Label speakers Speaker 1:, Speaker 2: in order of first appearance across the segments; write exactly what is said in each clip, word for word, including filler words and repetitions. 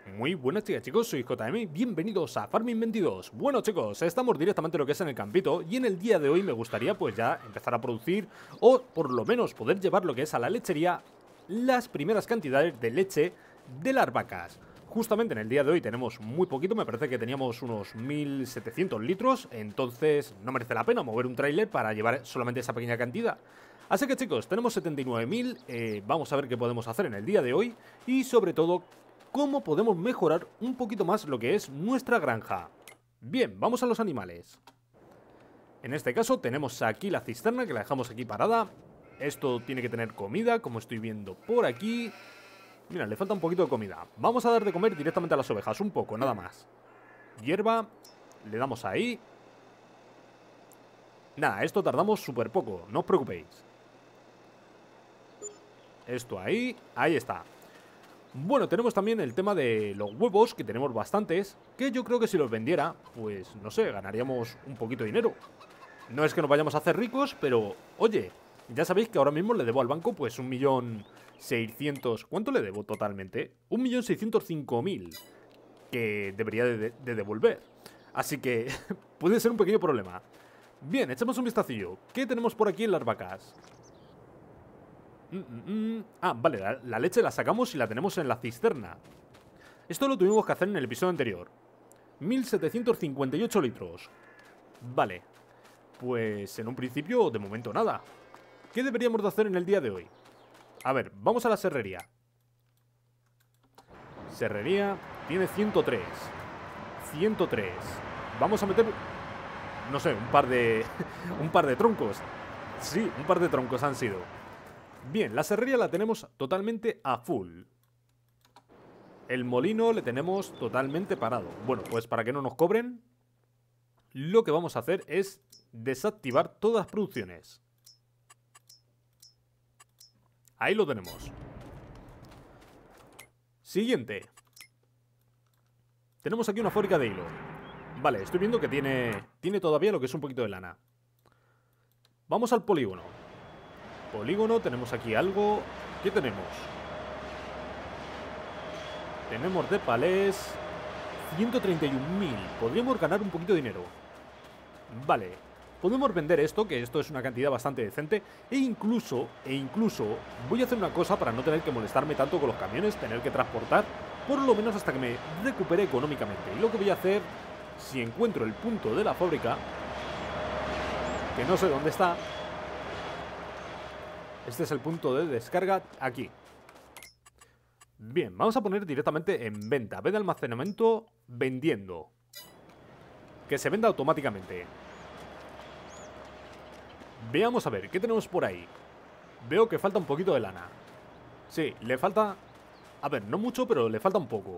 Speaker 1: Muy buenas chicas, chicos, soy J M, bienvenidos a Farming veintidós. Bueno chicos, estamos directamente lo que es en el campito y en el día de hoy me gustaría pues ya empezar a producir o por lo menos poder llevar lo que es a la lechería las primeras cantidades de leche de las vacas. Justamente en el día de hoy tenemos muy poquito, me parece que teníamos unos mil setecientos litros, entonces no merece la pena mover un tráiler para llevar solamente esa pequeña cantidad. Así que chicos, tenemos setenta y nueve mil, eh, vamos a ver qué podemos hacer en el día de hoy y sobre todo cómo podemos mejorar un poquito más lo que es nuestra granja. Bien, vamos a los animales. En este caso tenemos aquí la cisterna que la dejamos aquí parada. Esto tiene que tener comida, como estoy viendo por aquí. Mira, le falta un poquito de comida. Vamos a dar de comer directamente a las ovejas, un poco, nada más. Hierba, le damos ahí. Nada, esto tardamos súper poco, no os preocupéis. Esto ahí, ahí está. Bueno, tenemos también el tema de los huevos, que tenemos bastantes, que yo creo que si los vendiera, pues, no sé, ganaríamos un poquito de dinero. No es que nos vayamos a hacer ricos, pero, oye, ya sabéis que ahora mismo le debo al banco, pues, un millón seiscientos... ¿Cuánto le debo totalmente? Un millón seiscientos cinco mil, que debería de, de devolver. Así que puede ser un pequeño problema. Bien, echamos un vistacillo. ¿Qué tenemos por aquí en las vacas? Mm, mm, mm. Ah, vale, la, la leche la sacamos y la tenemos en la cisterna. Esto lo tuvimos que hacer en el episodio anterior. mil setecientos cincuenta y ocho litros. Vale. Pues en un principio, de momento nada. ¿Qué deberíamos de hacer en el día de hoy? A ver, vamos a la serrería. Serrería tiene ciento tres. ciento tres. Vamos a meter, no sé, un par de... un par de troncos. Sí, un par de troncos han sido. Bien, la serrería la tenemos totalmente a full. El molino le tenemos totalmente parado. Bueno, pues para que no nos cobren, lo que vamos a hacer es desactivar todas las producciones. Ahí lo tenemos. Siguiente. Tenemos aquí una fábrica de hilo. Vale, estoy viendo que tiene, tiene todavía lo que es un poquito de lana. Vamos al polígono. Polígono, tenemos aquí algo. ¿Qué tenemos? Tenemos de palés ciento treinta y un mil. Podríamos ganar un poquito de dinero. Vale, podemos vender esto, que esto es una cantidad bastante decente. E incluso, e incluso voy a hacer una cosa para no tener que molestarme tanto con los camiones, tener que transportar, por lo menos hasta que me recupere económicamente. Y lo que voy a hacer, si encuentro el punto de la fábrica, que no sé dónde está. Este es el punto de descarga aquí. Bien, vamos a poner directamente en venta. Ve de almacenamiento vendiendo. Que se venda automáticamente. Veamos a ver, ¿qué tenemos por ahí? Veo que falta un poquito de lana. Sí, le falta... A ver, no mucho, pero le falta un poco.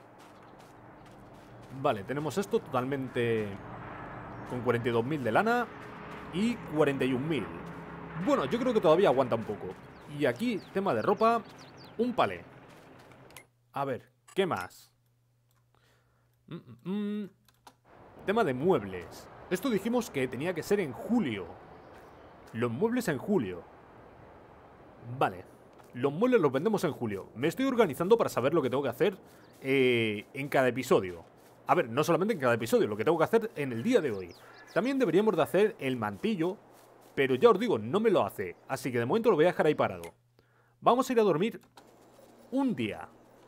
Speaker 1: Vale, tenemos esto totalmente con cuarenta y dos mil de lana y cuarenta y un mil. Bueno, yo creo que todavía aguanta un poco. Y aquí, tema de ropa, un palé. A ver, ¿qué más? Mm, mm, mm. Tema de muebles. Esto dijimos que tenía que ser en julio. Los muebles en julio. Vale. Los muebles los vendemos en julio. Me estoy organizando para saber lo que tengo que hacer eh, en cada episodio. A ver, no solamente en cada episodio, lo que tengo que hacer en el día de hoy. También deberíamos de hacer el mantillo. Pero ya os digo, no me lo hace. Así que de momento lo voy a dejar ahí parado. Vamos a ir a dormir un día.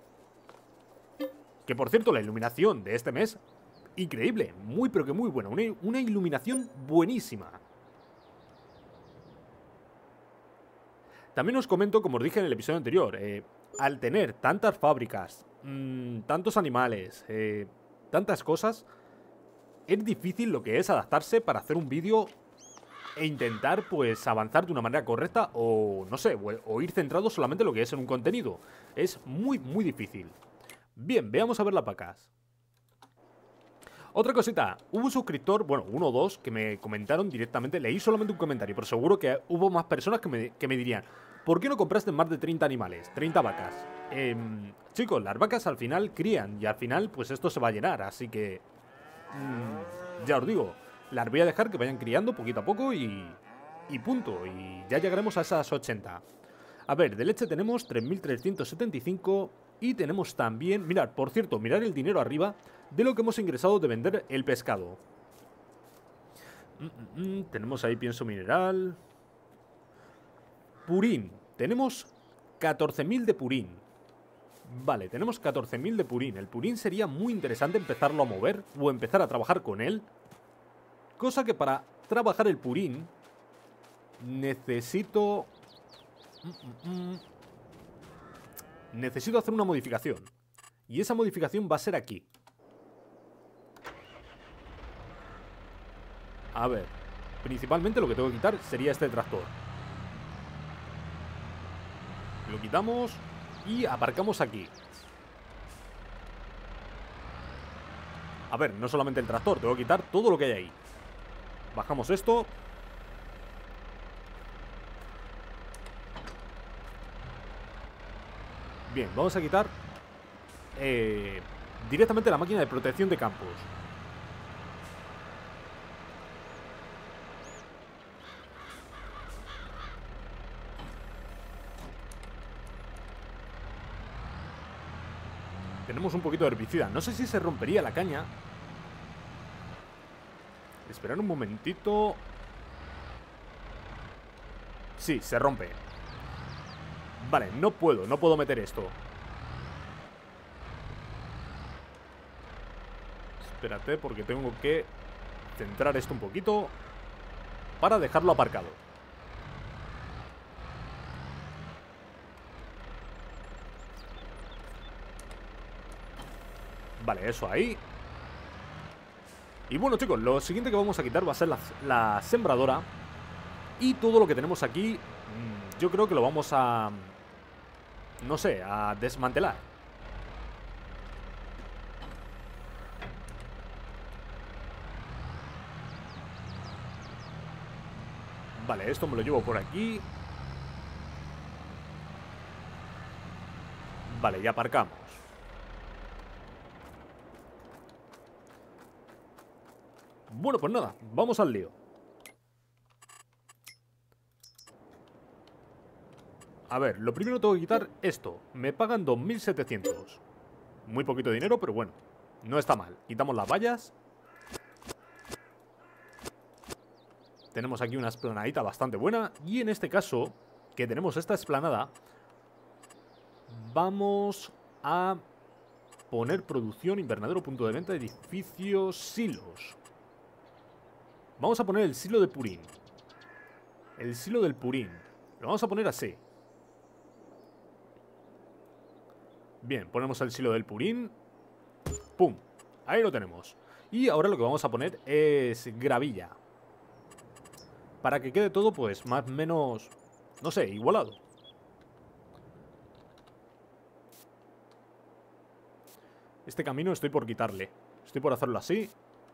Speaker 1: Que por cierto, la iluminación de este mes, increíble. Muy pero que muy buena. Una, una iluminación buenísima. También os comento, como os dije en el episodio anterior, eh, al tener tantas fábricas, mmm, tantos animales, eh, tantas cosas, es difícil lo que es adaptarse para hacer un vídeo e intentar, pues, avanzar de una manera correcta o, no sé, o, o ir centrado solamente en lo que es en un contenido. Es muy, muy difícil. Bien, veamos a ver las vacas. Otra cosita, hubo un suscriptor, bueno, uno o dos, que me comentaron directamente, leí solamente un comentario, pero seguro que hubo más personas que me, que me dirían, ¿por qué no compraste más de treinta animales, treinta vacas? Eh, chicos, las vacas al final crían y al final, pues esto se va a llenar, así que... Mmm, ya os digo... Las voy a dejar que vayan criando poquito a poco y, y punto. Y ya llegaremos a esas ochenta. A ver, de leche tenemos tres mil trescientos setenta y cinco Y tenemos también, mirad, por cierto, mirad el dinero arriba de lo que hemos ingresado de vender el pescado. Mm, mm, mm, tenemos ahí pienso mineral. Purín. Tenemos catorce mil de purín. Vale, tenemos catorce mil de purín. El purín sería muy interesante empezarlo a mover o empezar a trabajar con él. Cosa que para trabajar el purín necesito... Mm, mm, mm. Necesito hacer una modificación. Y esa modificación va a ser aquí. A ver, principalmente lo que tengo que quitar sería este tractor. Lo quitamos y aparcamos aquí. A ver, no solamente el tractor, tengo que quitar todo lo que hay ahí. Bajamos esto. Bien, vamos a quitar eh, directamente la máquina de protección de campos. Tenemos un poquito de herbicida. No sé si se rompería la caña. Esperar un momentito. Sí, se rompe. Vale, no puedo, no puedo meter esto. Espérate, porque tengo que centrar esto un poquito para dejarlo aparcado. Vale, eso ahí. Y bueno, chicos, lo siguiente que vamos a quitar va a ser la, la sembradora. Y todo lo que tenemos aquí, yo creo que lo vamos a... no sé, a desmantelar. Vale, esto me lo llevo por aquí. Vale, ya aparcamos. Bueno, pues nada, vamos al lío. A ver, lo primero tengo que quitar esto. Me pagan dos mil setecientos. Muy poquito dinero, pero bueno, no está mal. Quitamos las vallas. Tenemos aquí una esplanadita bastante buena. Y en este caso, que tenemos esta esplanada, vamos a poner producción, invernadero, punto de venta, edificios, silos. Vamos a poner el silo de purín. El silo del purín. Lo vamos a poner así. Bien, ponemos el silo del purín. ¡Pum! Ahí lo tenemos. Y ahora lo que vamos a poner es gravilla. Para que quede todo, pues, más o menos, no sé, igualado. Este camino estoy por quitarle. Estoy por hacerlo así.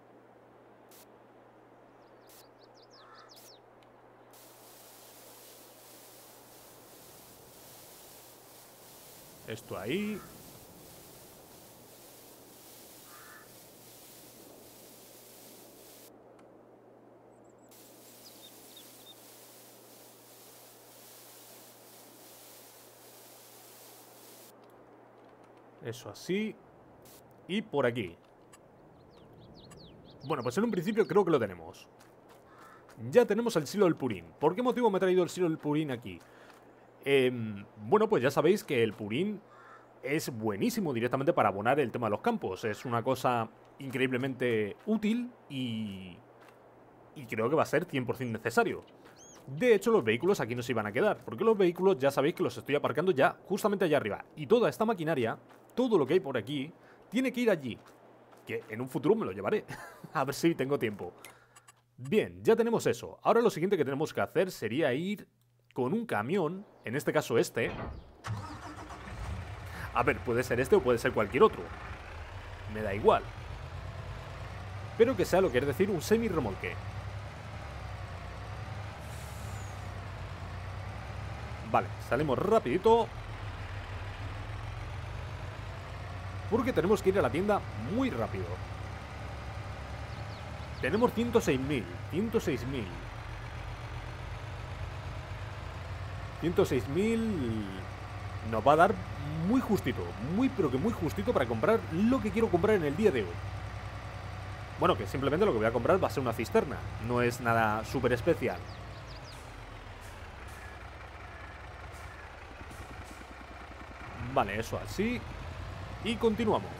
Speaker 1: Esto ahí. Eso así. Y por aquí. Bueno, pues en un principio creo que lo tenemos. Ya tenemos el silo del purín. ¿Por qué motivo me he traído el silo del purín aquí? Eh, bueno, pues ya sabéis que el purín es buenísimo directamente para abonar el tema de los campos. Es una cosa increíblemente útil y, y creo que va a ser cien por cien necesario. De hecho, los vehículos aquí no se iban a quedar, porque los vehículos ya sabéis que los estoy aparcando ya justamente allá arriba. Y toda esta maquinaria, todo lo que hay por aquí, tiene que ir allí. Que en un futuro me lo llevaré. A ver si tengo tiempo. Bien, ya tenemos eso. Ahora lo siguiente que tenemos que hacer sería ir con un camión, en este caso este. A ver, puede ser este o puede ser cualquier otro. Me da igual. Pero que sea lo que es decir un semi-remolque. Vale, salimos rapidito. Porque tenemos que ir a la tienda muy rápido. Tenemos ciento seis mil. ciento seis mil. ciento seis mil nos va a dar muy justito, muy pero que muy justito para comprar lo que quiero comprar en el día de hoy. Bueno, que simplemente lo que voy a comprar va a ser una cisterna, no es nada súper especial. Vale, eso así. Y continuamos.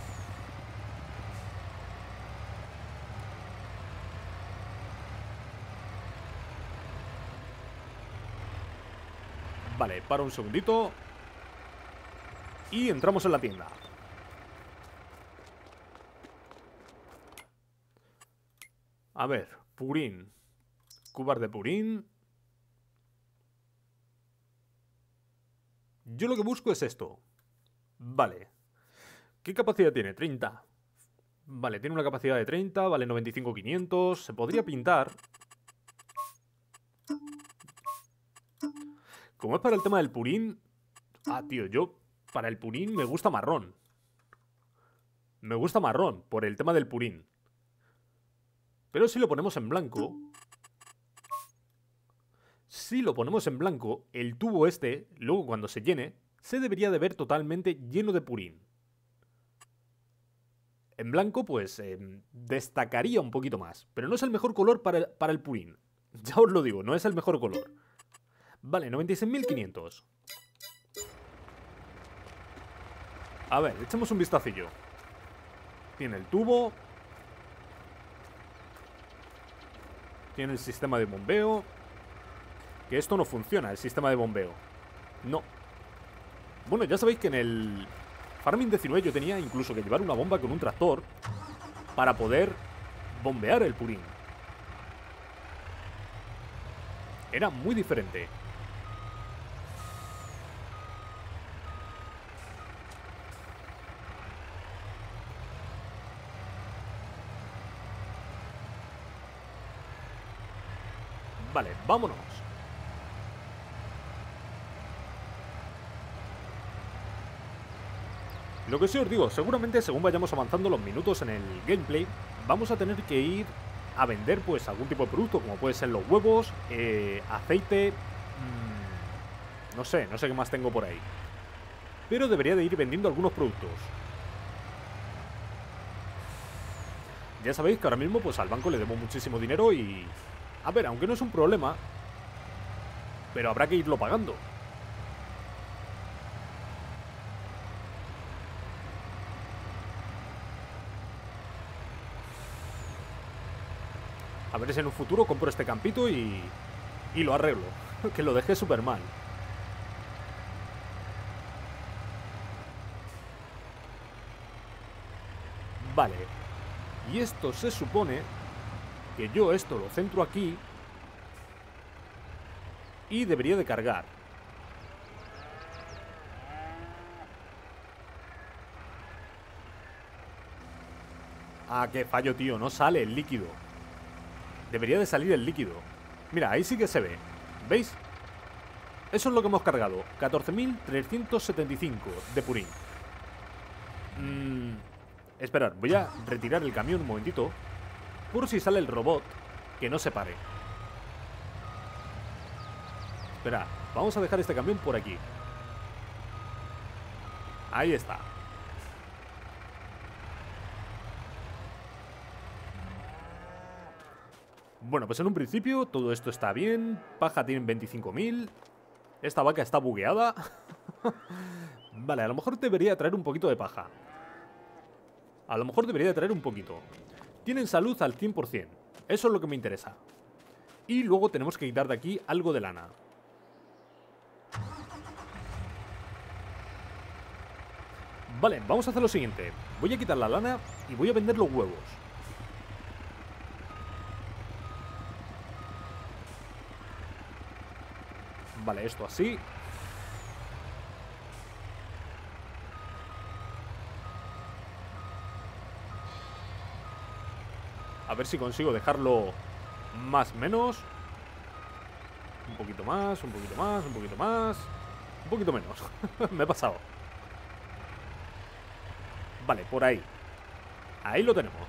Speaker 1: Vale, para un segundito. Y entramos en la tienda. A ver, purín. Cubas de purín. Yo lo que busco es esto. Vale. ¿Qué capacidad tiene? treinta. Vale, tiene una capacidad de treinta. Vale, noventa y cinco mil quinientos. Se podría pintar. Como es para el tema del purín... Ah, tío, yo... Para el purín me gusta marrón. Me gusta marrón por el tema del purín. Pero si lo ponemos en blanco... Si lo ponemos en blanco, el tubo este, luego cuando se llene, se debería de ver totalmente lleno de purín. En blanco, pues, eh, destacaría un poquito más. Pero no es el mejor color para el, para el purín. Ya os lo digo, no es el mejor color. Vale, noventa y seis mil quinientos. A ver, echemos un vistacillo. Tiene el tubo. Tiene el sistema de bombeo. Que esto no funciona, el sistema de bombeo. No. Bueno, ya sabéis que en el Farming diecinueve yo tenía incluso que llevar una bomba con un tractor para poder bombear el purín. Era muy diferente. Vale, vámonos. Lo que sí os digo, seguramente según vayamos avanzando los minutos en el gameplay, vamos a tener que ir a vender pues algún tipo de producto, como puede ser los huevos, eh, aceite, mmm, no sé, no sé qué más tengo por ahí. Pero debería de ir vendiendo algunos productos. Ya sabéis que ahora mismo pues al banco le debo muchísimo dinero y... A ver, aunque no es un problema, pero habrá que irlo pagando. A ver si en un futuro compro este campito y, y lo arreglo. Que lo dejé súper mal. Vale. Y esto se supone que yo esto lo centro aquí y debería de cargar. Ah, qué fallo, tío. No sale el líquido. Debería de salir el líquido. Mira, ahí sí que se ve. ¿Veis? Eso es lo que hemos cargado. catorce mil trescientos setenta y cinco de purín. Mm, esperad, voy a retirar el camión un momentito. Por si sale el robot, que no se pare. Espera, vamos a dejar este camión por aquí. Ahí está. Bueno, pues en un principio todo esto está bien. Paja tienen veinticinco mil. Esta vaca está bugueada. Vale, a lo mejor debería traer un poquito de paja. A lo mejor debería traer un poquito. Tienen salud al cien por cien. Eso es lo que me interesa. Y luego tenemos que quitar de aquí algo de lana. Vale, vamos a hacer lo siguiente. Voy a quitar la lana y voy a vender los huevos. Vale, esto así. A ver si consigo dejarlo más menos. Un poquito más, un poquito más, un poquito más. Un poquito menos. Me he pasado. Vale, por ahí. Ahí lo tenemos.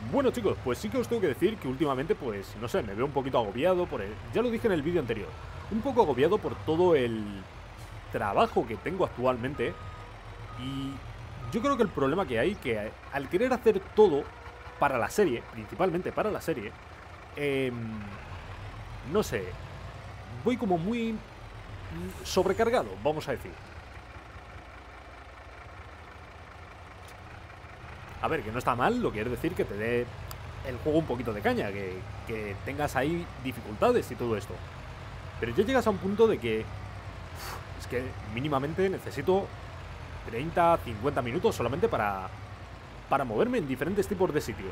Speaker 1: Bueno chicos, pues sí que os tengo que decir que últimamente, pues, no sé, me veo un poquito agobiado por el... Ya lo dije en el vídeo anterior, un poco agobiado por todo el trabajo que tengo actualmente. Y yo creo que el problema que hay, que al querer hacer todo para la serie, principalmente para la serie, eh, no sé, voy como muy sobrecargado, vamos a decir. A ver, que no está mal, lo que quiere decir que te dé el juego un poquito de caña, que, que tengas ahí dificultades y todo esto. Pero ya llegas a un punto de que uf, es que mínimamente necesito treinta, cincuenta minutos solamente para, para moverme en diferentes tipos de sitios.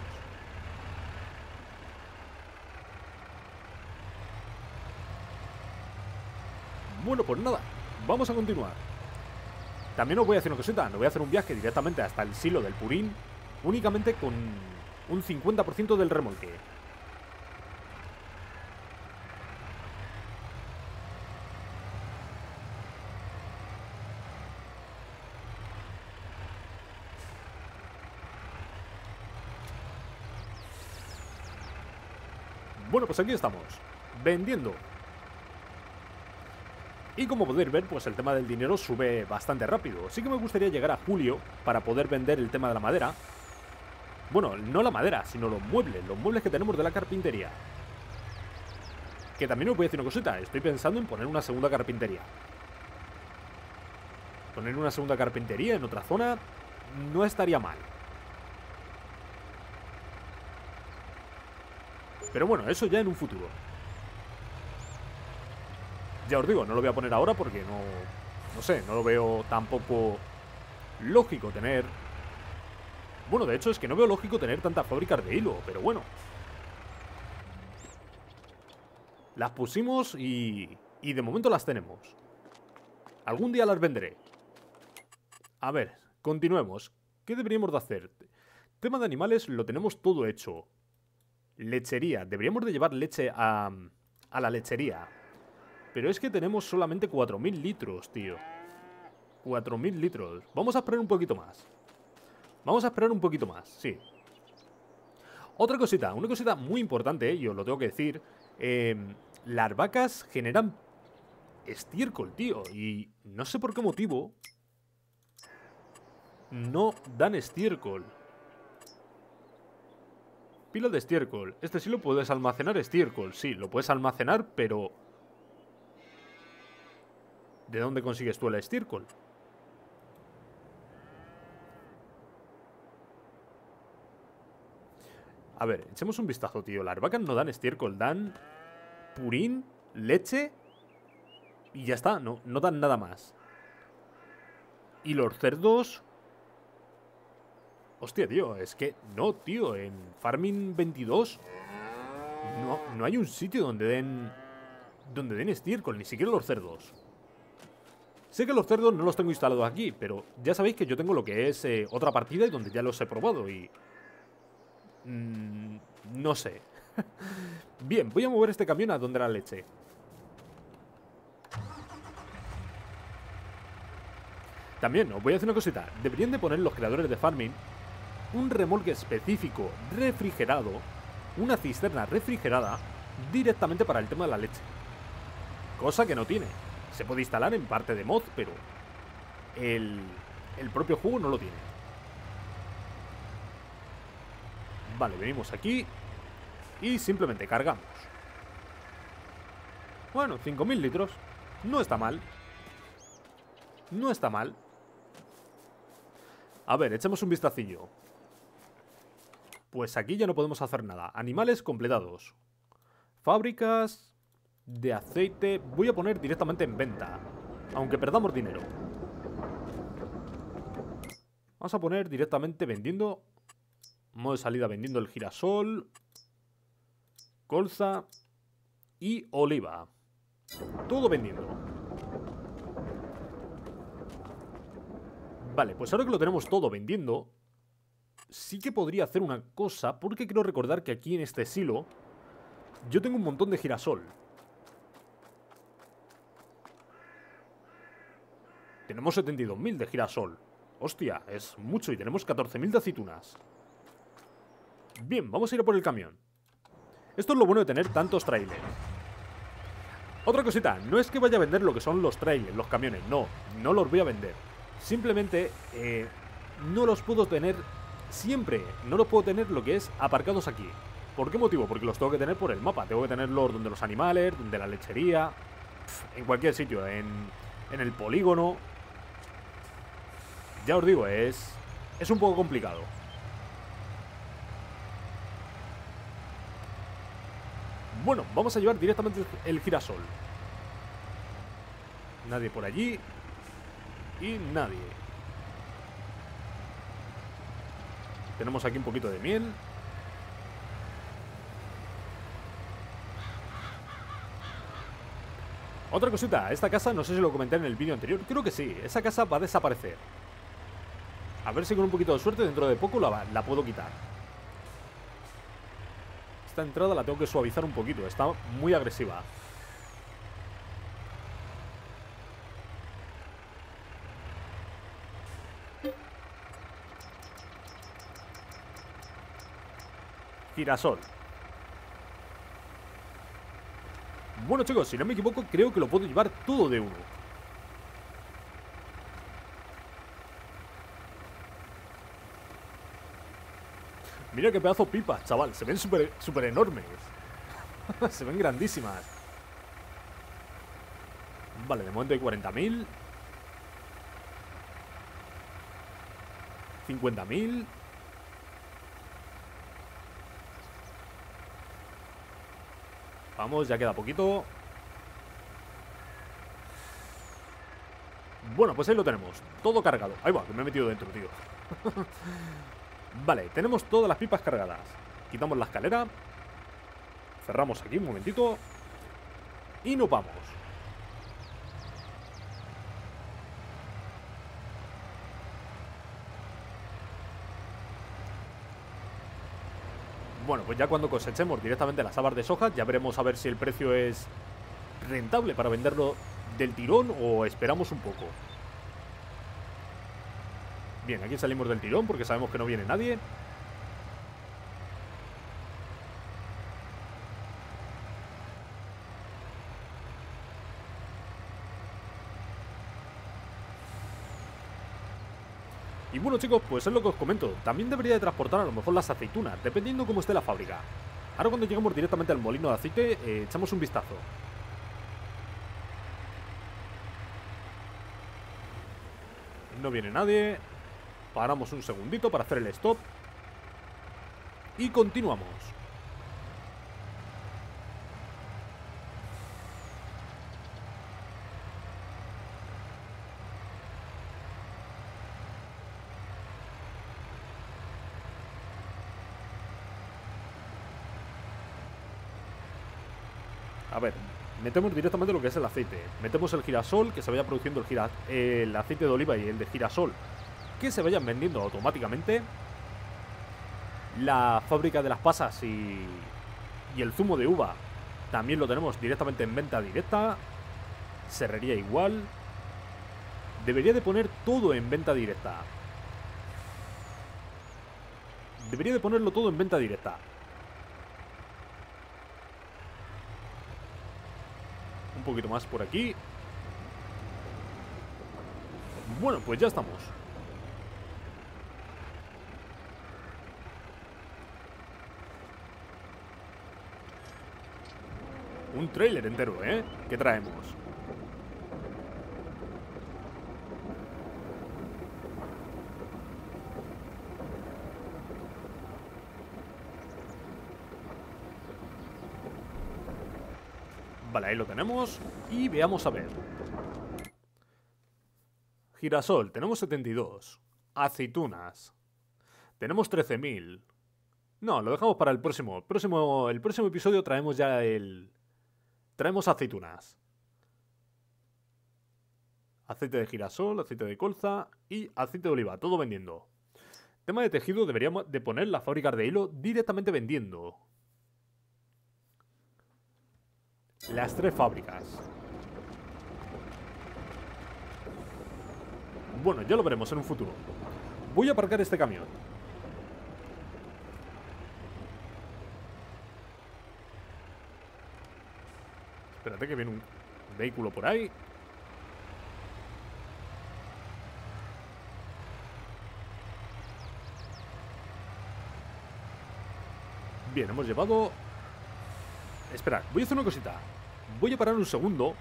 Speaker 1: Bueno, pues nada, vamos a continuar. También os voy a decir una cosita, no voy a hacer un viaje directamente hasta el silo del Purín, únicamente con un cincuenta por ciento del remolque. Bueno, pues aquí estamos, vendiendo. Y como podéis ver, pues el tema del dinero sube bastante rápido. Sí que me gustaría llegar a julio para poder vender el tema de la madera. Bueno, no la madera, sino los muebles, los muebles que tenemos de la carpintería. Que también os voy a decir una cosita, estoy pensando en poner una segunda carpintería. Poner una segunda carpintería en otra zona no estaría mal. Pero bueno, eso ya en un futuro. Ya os digo, no lo voy a poner ahora porque no... No sé, no lo veo tampoco lógico tener... Bueno, de hecho es que no veo lógico tener tantas fábricas de hilo, pero bueno. Las pusimos y... Y de momento las tenemos. Algún día las venderé. A ver, continuemos. ¿Qué deberíamos de hacer? Tema de animales lo tenemos todo hecho. Lechería. Deberíamos de llevar leche a... A la lechería. Pero es que tenemos solamente cuatro mil litros, tío. cuatro mil litros. Vamos a esperar un poquito más. Vamos a esperar un poquito más, sí. Otra cosita, una cosita muy importante, y os lo tengo que decir. Eh, las vacas generan estiércol, tío. Y no sé por qué motivo no dan estiércol. Pila de estiércol. Este sí lo puedes almacenar estiércol. Sí, lo puedes almacenar, pero... ¿de dónde consigues tú el estiércol? A ver, echemos un vistazo, tío. Las vacas no dan estiércol, dan purín, leche y ya está, no, no dan nada más. Y los cerdos... Hostia, tío, es que no, tío. En Farming veintidós no, no hay un sitio donde den... Donde den estiércol, ni siquiera los cerdos. Sé que los cerdos no los tengo instalados aquí, pero ya sabéis que yo tengo lo que es eh, otra partida y donde ya los he probado y... Mm, no sé. Bien, voy a mover este camión a donde la leche. También os voy a decir una cosita. Deberían de poner los creadores de Farming un remolque específico refrigerado, una cisterna refrigerada, directamente para el tema de la leche. Cosa que no tiene. Se puede instalar en parte de mod, pero el, el propio juego no lo tiene. Vale, venimos aquí y simplemente cargamos. Bueno, cinco mil litros. No está mal. No está mal. A ver, echemos un vistacillo. Pues aquí ya no podemos hacer nada. Animales completados. Fábricas de aceite. Voy a poner directamente en venta, aunque perdamos dinero. Vamos a poner directamente vendiendo. Modo de salida vendiendo el girasol, colza y oliva. Todo vendiendo. Vale, pues ahora que lo tenemos todo vendiendo, sí que podría hacer una cosa, porque quiero recordar que aquí en este silo yo tengo un montón de girasol. Tenemos setenta y dos mil de girasol. Hostia, es mucho y tenemos catorce mil de aceitunas. Bien, vamos a ir a por el camión. Esto es lo bueno de tener tantos trailers. Otra cosita, no es que vaya a vender lo que son los trailers, los camiones, no, no los voy a vender. Simplemente eh, no los puedo tener siempre, no los puedo tener lo que es aparcados aquí. ¿Por qué motivo? Porque los tengo que tener por el mapa, tengo que tenerlos donde los animales, donde la lechería, pf, en cualquier sitio, en, en el polígono. Ya os digo, es, es un poco complicado. Bueno, vamos a llevar directamente el girasol. Nadie por allí. Y nadie. Tenemos aquí un poquito de miel. Otra cosita, esta casa, no sé si lo comenté en el vídeo anterior. Creo que sí, esa casa va a desaparecer. A ver si con un poquito de suerte dentro de poco la, la puedo quitar. Esta entrada la tengo que suavizar un poquito, está muy agresiva. Girasol. Bueno, chicos, si no me equivoco, creo que lo puedo llevar todo de uno. Mira qué pedazo de pipas, chaval. Se ven súper súper enormes. Se ven grandísimas. Vale, de momento hay cuarenta mil. cincuenta mil. Vamos, ya queda poquito. Bueno, pues ahí lo tenemos. Todo cargado. Ahí va, que me he metido dentro, tío. Vale, tenemos todas las pipas cargadas. Quitamos la escalera. Cerramos aquí un momentito. Y nos vamos. Bueno, pues ya cuando cosechemos directamente las habas de soja, ya veremos a ver si el precio es rentable para venderlo del tirón o esperamos un poco. Bien, aquí salimos del tirón porque sabemos que no viene nadie. Y bueno, chicos, pues es lo que os comento. También debería de transportar a lo mejor las aceitunas, dependiendo cómo esté la fábrica. Ahora cuando lleguemos directamente al molino de aceite, eh, echamos un vistazo. No viene nadie. Paramos un segundito para hacer el stop. Y continuamos. A ver, metemos directamente lo que es el aceite. Metemos el girasol, que se vaya produciendo el, gira, el aceite de oliva y el de girasol, que se vayan vendiendo automáticamente. La fábrica de las pasas y, y el zumo de uva también lo tenemos directamente en venta directa. Serrería igual. Debería de poner todo en venta directa. Debería de ponerlo todo en venta directa. Un poquito más por aquí. Bueno, pues ya estamos. Un tráiler entero, ¿eh? ¿Qué traemos? Vale, ahí lo tenemos. Y veamos a ver. Girasol, tenemos setenta y dos. Aceitunas. Tenemos trece mil. No, lo dejamos para el próximo. El próximo, el próximo episodio traemos ya el... Traemos aceitunas. Aceite de girasol, aceite de colza y aceite de oliva. Todo vendiendo. Tema de tejido, deberíamos de poner las fábricas de hilo directamente vendiendo. Las tres fábricas. Bueno, ya lo veremos en un futuro. Voy a aparcar este camión. Espérate que viene un vehículo por ahí. Bien, hemos llevado... Espera, voy a hacer una cosita. Voy a parar un segundo.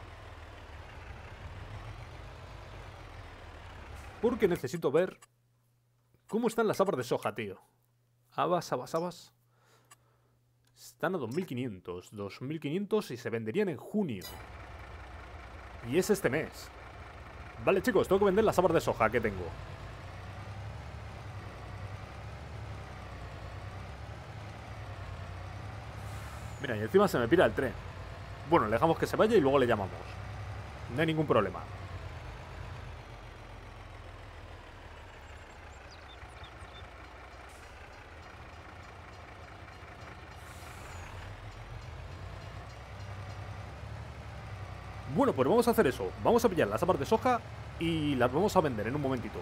Speaker 1: Porque necesito ver cómo están las habas de soja, tío. Habas, habas, habas. Están a dos mil quinientos. dos mil quinientos y se venderían en junio. Y es este mes. Vale, chicos, tengo que vender las habas de soja que tengo. Mira, y encima se me pira el tren. Bueno, le dejamos que se vaya y luego le llamamos. No hay ningún problema. Bueno, pues vamos a hacer eso. Vamos a pillar las habas de soja y las vamos a vender en un momentito.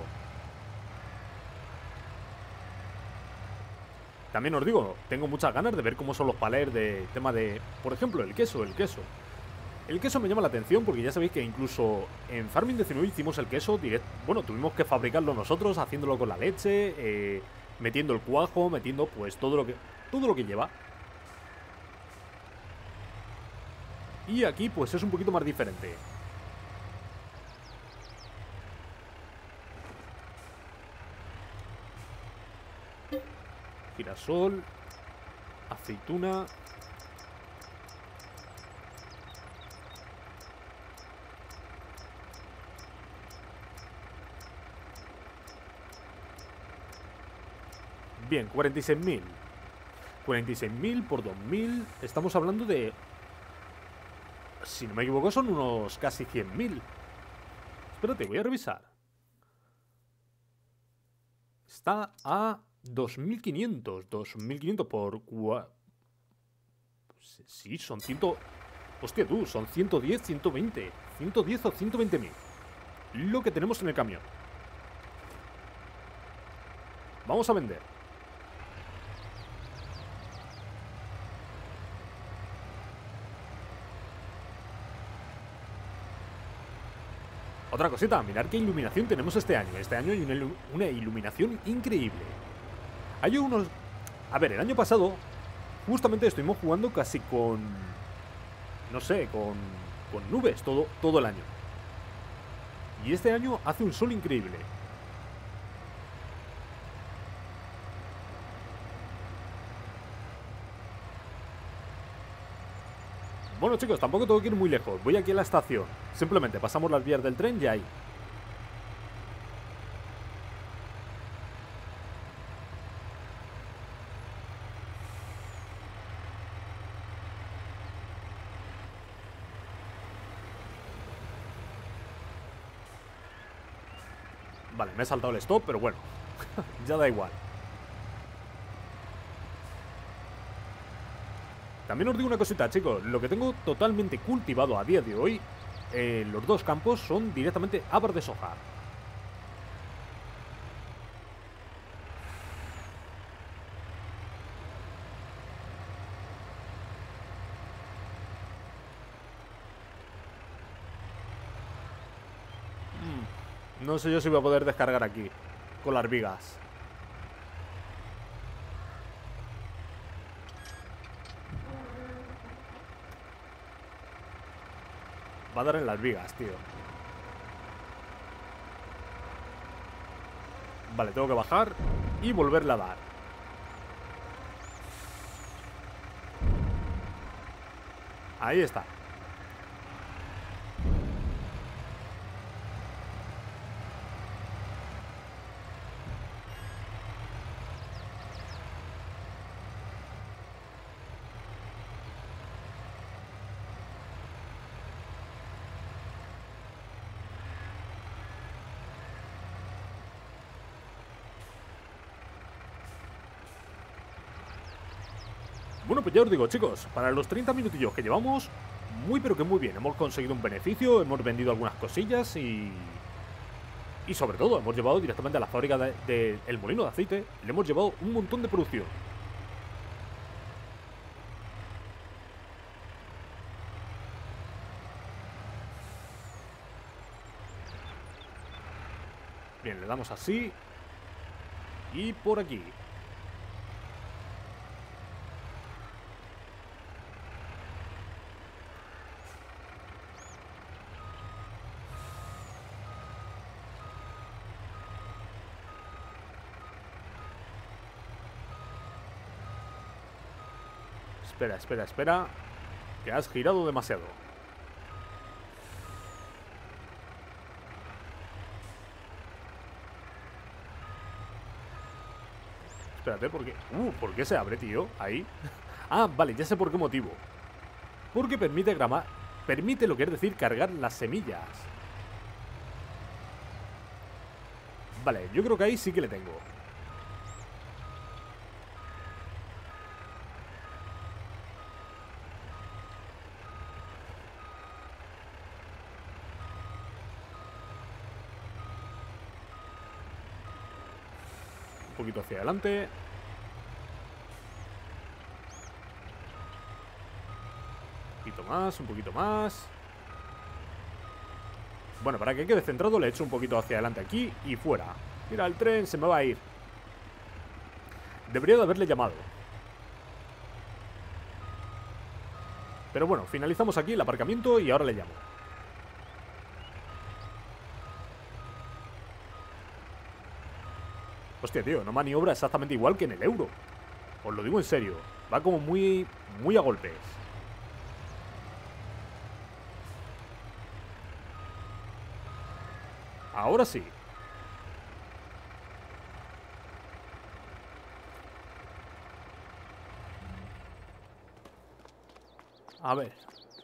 Speaker 1: También os digo, tengo muchas ganas de ver cómo son los palés de tema de... Por ejemplo, el queso, el queso. El queso me llama la atención porque ya sabéis que incluso en Farming diecinueve hicimos el queso directo. Bueno, tuvimos que fabricarlo nosotros, haciéndolo con la leche, eh, metiendo el cuajo, metiendo pues todo lo que todo lo que lleva. Y aquí pues es un poquito más diferente. Girasol, aceituna. Bien, cuarenta y seis mil. cuarenta y seis mil por dos mil. Estamos hablando de... Si no me equivoco son unos casi cien mil. Espérate, voy a revisar. Está a dos mil quinientos. dos mil quinientos por... Sí, son cien... Hostia tú, son ciento diez, ciento veinte. ciento diez o ciento veinte mil. Lo que tenemos en el camión. Vamos a vender. Otra cosita, mirad qué iluminación tenemos este año. Este año hay una, ilu una iluminación increíble. Hay unos... A ver, el año pasado justamente estuvimos jugando casi con... No sé, con, con nubes todo, todo el año. Y este año hace un sol increíble. Bueno, chicos, tampoco tengo que ir muy lejos. Voy aquí a la estación. Simplemente pasamos las vías del tren y ahí. Vale, me he saltado el stop, pero bueno. Ya da igual. También os digo una cosita, chicos. Lo que tengo totalmente cultivado a día de hoy, eh, los dos campos son directamente habas de soja. Mm, no sé yo si voy a poder descargar aquí con las vigas. Va a dar en las vigas, tío. Vale, tengo que bajar y volverla a dar. Ahí está. Bueno, pues ya os digo, chicos, para los treinta minutillos que llevamos, muy pero que muy bien. Hemos conseguido un beneficio, hemos vendido algunas cosillas y... Y sobre todo, hemos llevado directamente a la fábrica del de, de molino de aceite, le hemos llevado un montón de producción. Bien, le damos así. Y por aquí. Espera, espera, espera. Que has girado demasiado. Espérate, porque... Uh, ¿por qué se abre, tío? Ahí. Ah, vale, ya sé por qué motivo. Porque permite gramar... Permite, lo que es decir, cargar las semillas. Vale, yo creo que ahí sí que le tengo. Un poquito hacia adelante. Un poquito más, un poquito más. Bueno, para que quede centrado le echo un poquito hacia adelante aquí y fuera. Mira, el tren se me va a ir. Debería de haberle llamado. Pero bueno, finalizamos aquí el aparcamiento y ahora le llamo. Hostia, tío, no maniobra exactamente igual que en el Euro. Os lo digo en serio. Va como muy, muy a golpes. Ahora sí. A ver.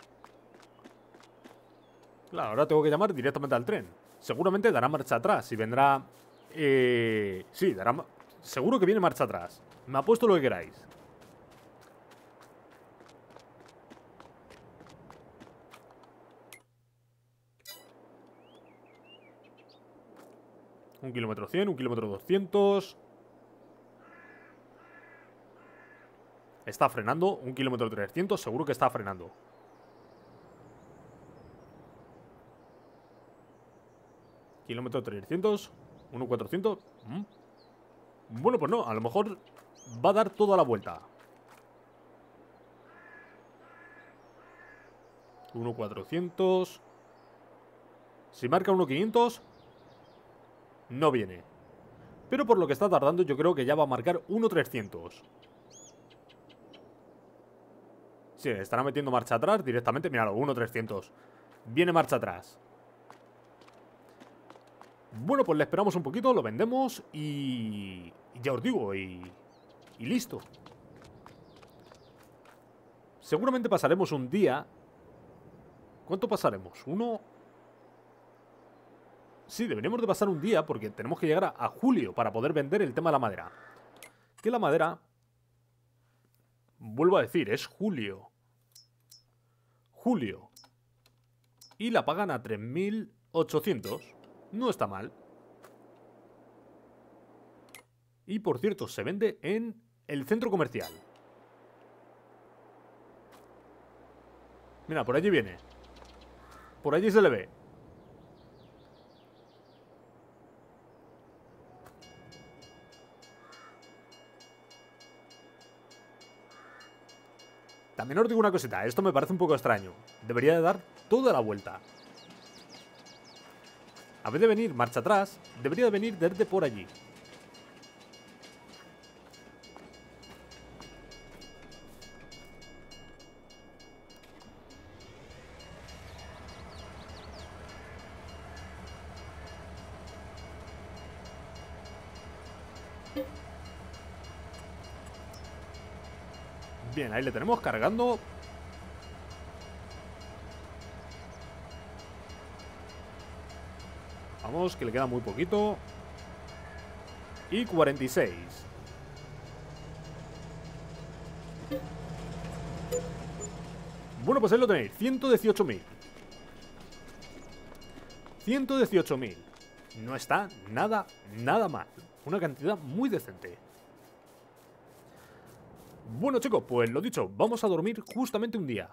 Speaker 1: Claro, ahora tengo que llamar directamente al tren. Seguramente dará marcha atrás y vendrá... Eh... Sí, dará... Seguro que viene marcha atrás. Me apuesto lo que queráis. Un kilómetro cien, un kilómetro doscientos. Está frenando. Un kilómetro trescientos, seguro que está frenando. Kilómetro trescientos. uno cuatrocientos. ¿Mm? Bueno, pues no, a lo mejor va a dar toda la vuelta. uno cuatrocientos. Si marca uno quinientos, no viene. Pero por lo que está tardando, yo creo que ya va a marcar uno trescientos. Sí, estará metiendo marcha atrás directamente. Míralo, uno trescientos. Viene marcha atrás. Bueno, pues le esperamos un poquito, lo vendemos y... y ya os digo, y... y listo. Seguramente pasaremos un día... ¿Cuánto pasaremos? ¿Uno? Sí, deberíamos de pasar un día porque tenemos que llegar a, a julio para poder vender el tema de la madera. Que la madera... Vuelvo a decir, es julio. Julio. Y la pagan a tres mil ochocientos. No está mal. Y por cierto, se vende en el centro comercial. Mira, por allí viene. Por allí se le ve. También os digo una cosita, esto me parece un poco extraño. Debería de dar toda la vuelta. A vez de venir marcha atrás, debería de venir desde por allí. Bien, ahí le tenemos cargando. Vamos, que le queda muy poquito. Y cuarenta y seis. Bueno, pues ahí lo tenéis, ciento dieciocho mil. ciento dieciocho mil. No está nada, nada mal. Una cantidad muy decente. Bueno, chicos, pues lo dicho, vamos a dormir justamente un día.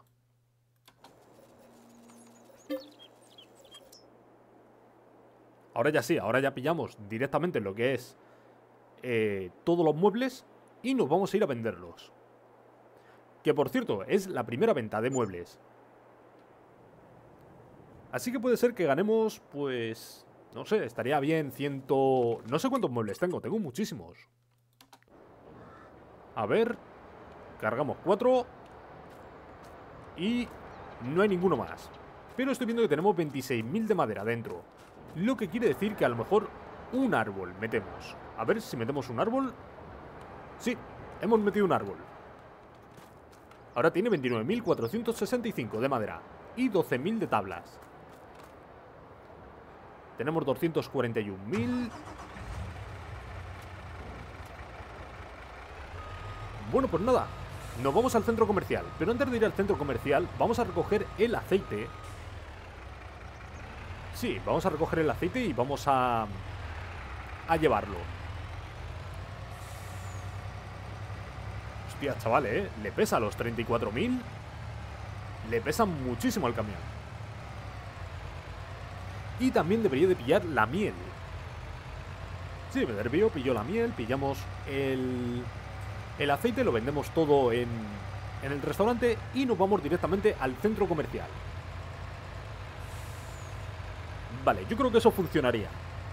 Speaker 1: Ahora ya sí, ahora ya pillamos directamente lo que es eh, todos los muebles y nos vamos a ir a venderlos. Que por cierto, es la primera venta de muebles. Así que puede ser que ganemos, pues... No sé, estaría bien ciento... No sé cuántos muebles tengo, tengo muchísimos. A ver... Cargamos cuatro. Y no hay ninguno más. Pero estoy viendo que tenemos veintiséis mil de madera dentro. Lo que quiere decir que a lo mejor un árbol metemos. A ver si metemos un árbol. Sí, hemos metido un árbol. Ahora tiene veintinueve mil cuatrocientos sesenta y cinco de madera y doce mil de tablas. Tenemos doscientos cuarenta y un mil. Bueno, pues nada, nos vamos al centro comercial. Pero antes de ir al centro comercial, vamos a recoger el aceite. Sí, vamos a recoger el aceite y vamos a... a llevarlo. Hostia, chaval, ¿eh? Le pesa los treinta y cuatro mil. Le pesa muchísimo al camión. Y también debería de pillar la miel. Sí, Bederbio pilló la miel. Pillamos el... el aceite, lo vendemos todo en... en el restaurante y nos vamos directamente al centro comercial. Vale, yo creo que eso funcionaría.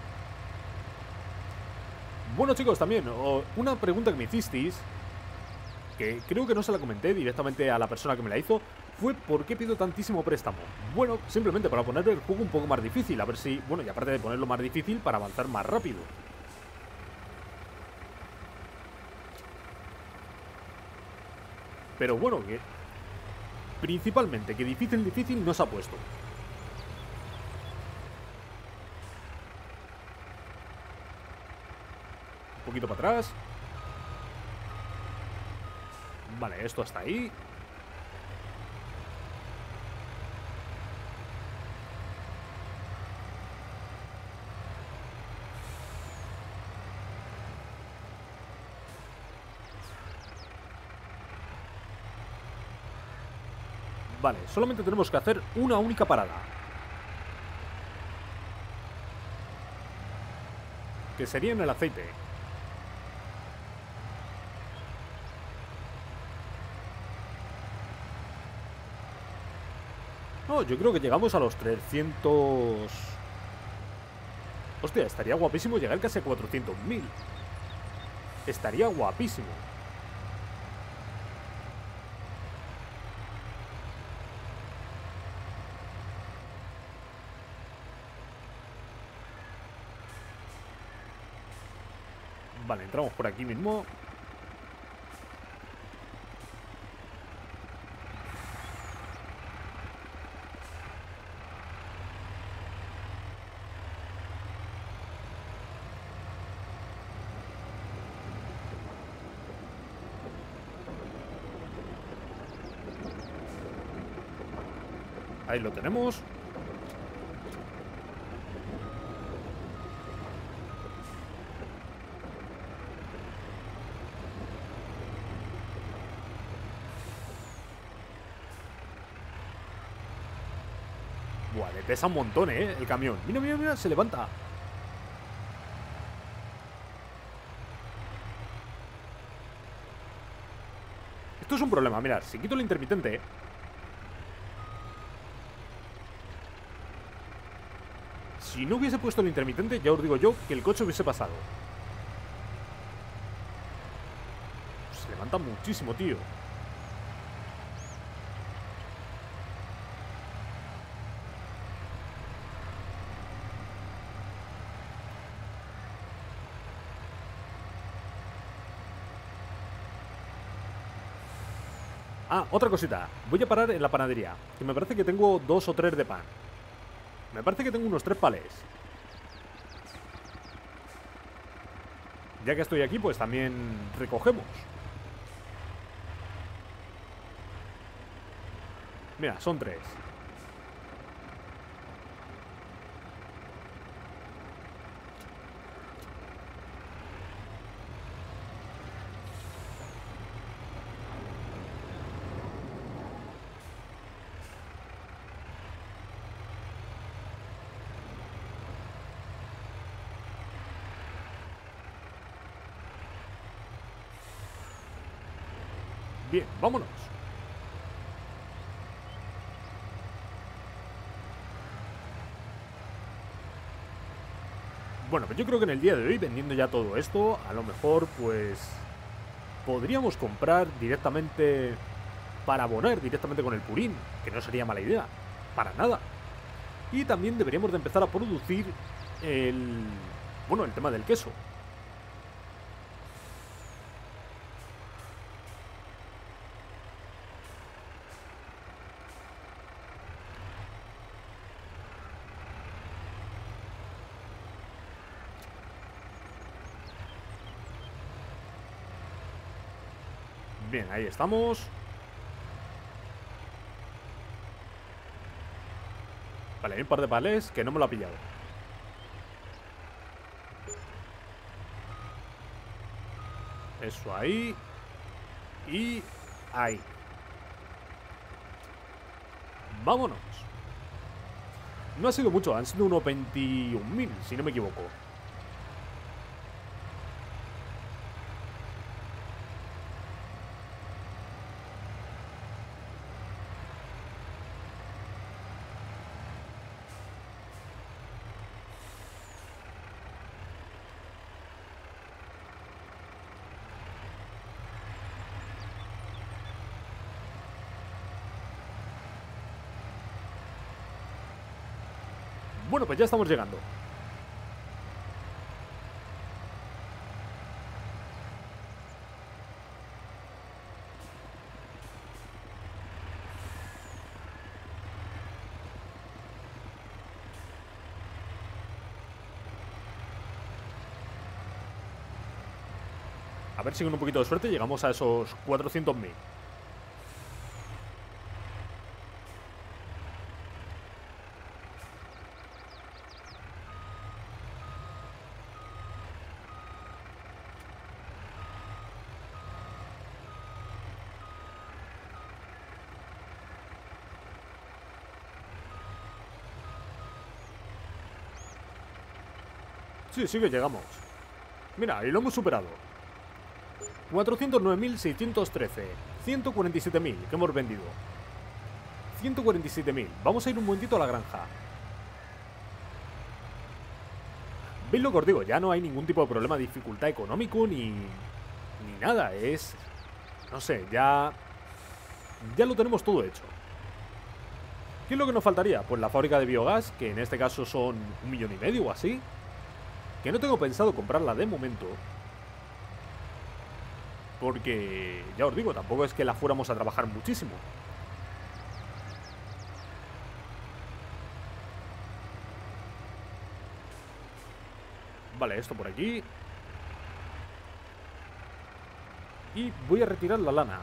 Speaker 1: Bueno, chicos, también una pregunta que me hicisteis, que creo que no se la comenté directamente a la persona que me la hizo, fue ¿por qué pido tantísimo préstamo? Bueno, simplemente para poner el juego un poco más difícil, a ver si... Bueno, y aparte de ponerlo más difícil, para avanzar más rápido. Pero bueno, que... principalmente, que difícil, difícil no se ha puesto. Un poquito para atrás. Vale, esto está ahí. Vale, solamente tenemos que hacer una única parada. Que sería en el aceite. No, yo creo que llegamos a los trescientos... Hostia, estaría guapísimo llegar casi a cuatrocientos mil. Estaría guapísimo. Vale, entramos por aquí mismo. Ahí lo tenemos. Buah, le pesa un montón, eh, el camión. Mira, mira, mira, se levanta. Esto es un problema, mirad, si quito el intermitente... Si no hubiese puesto el intermitente, ya os digo yo que el coche hubiese pasado. Se levanta muchísimo, tío. Ah, otra cosita. Voy a parar en la panadería, que me parece que tengo dos o tres de pan. Me parece que tengo unos tres palés. Ya que estoy aquí, pues también recogemos. Mira, son tres. Bien, vámonos. Bueno, pues yo creo que en el día de hoy, vendiendo ya todo esto, a lo mejor, pues... podríamos comprar directamente... para abonar directamente con el purín, que no sería mala idea. Para nada. Y también deberíamos de empezar a producir el... bueno, el tema del queso. Bien, ahí estamos. Vale, hay un par de palés que no me lo ha pillado. Eso ahí. Y ahí. Vámonos. No ha sido mucho, han sido unos veintiún mil, si no me equivoco. Bueno, pues ya estamos llegando. A ver si con un poquito de suerte llegamos a esos cuatrocientos mil. Sí, sí que llegamos. Mira, ahí lo hemos superado. cuatrocientos nueve mil seiscientos trece. ciento cuarenta y siete mil que hemos vendido. ciento cuarenta y siete mil. Vamos a ir un momentito a la granja. ¿Veis lo que os digo? Ya no hay ningún tipo de problema de dificultad económico ni, ni nada. Es... no sé, ya... ya lo tenemos todo hecho. ¿Qué es lo que nos faltaría? Pues la fábrica de biogás, que en este caso son un millón y medio o así. Que no tengo pensado comprarla de momento. Porque, ya os digo, tampoco es que la fuéramos a trabajar muchísimo. Vale, esto por aquí. Y voy a retirar la lana.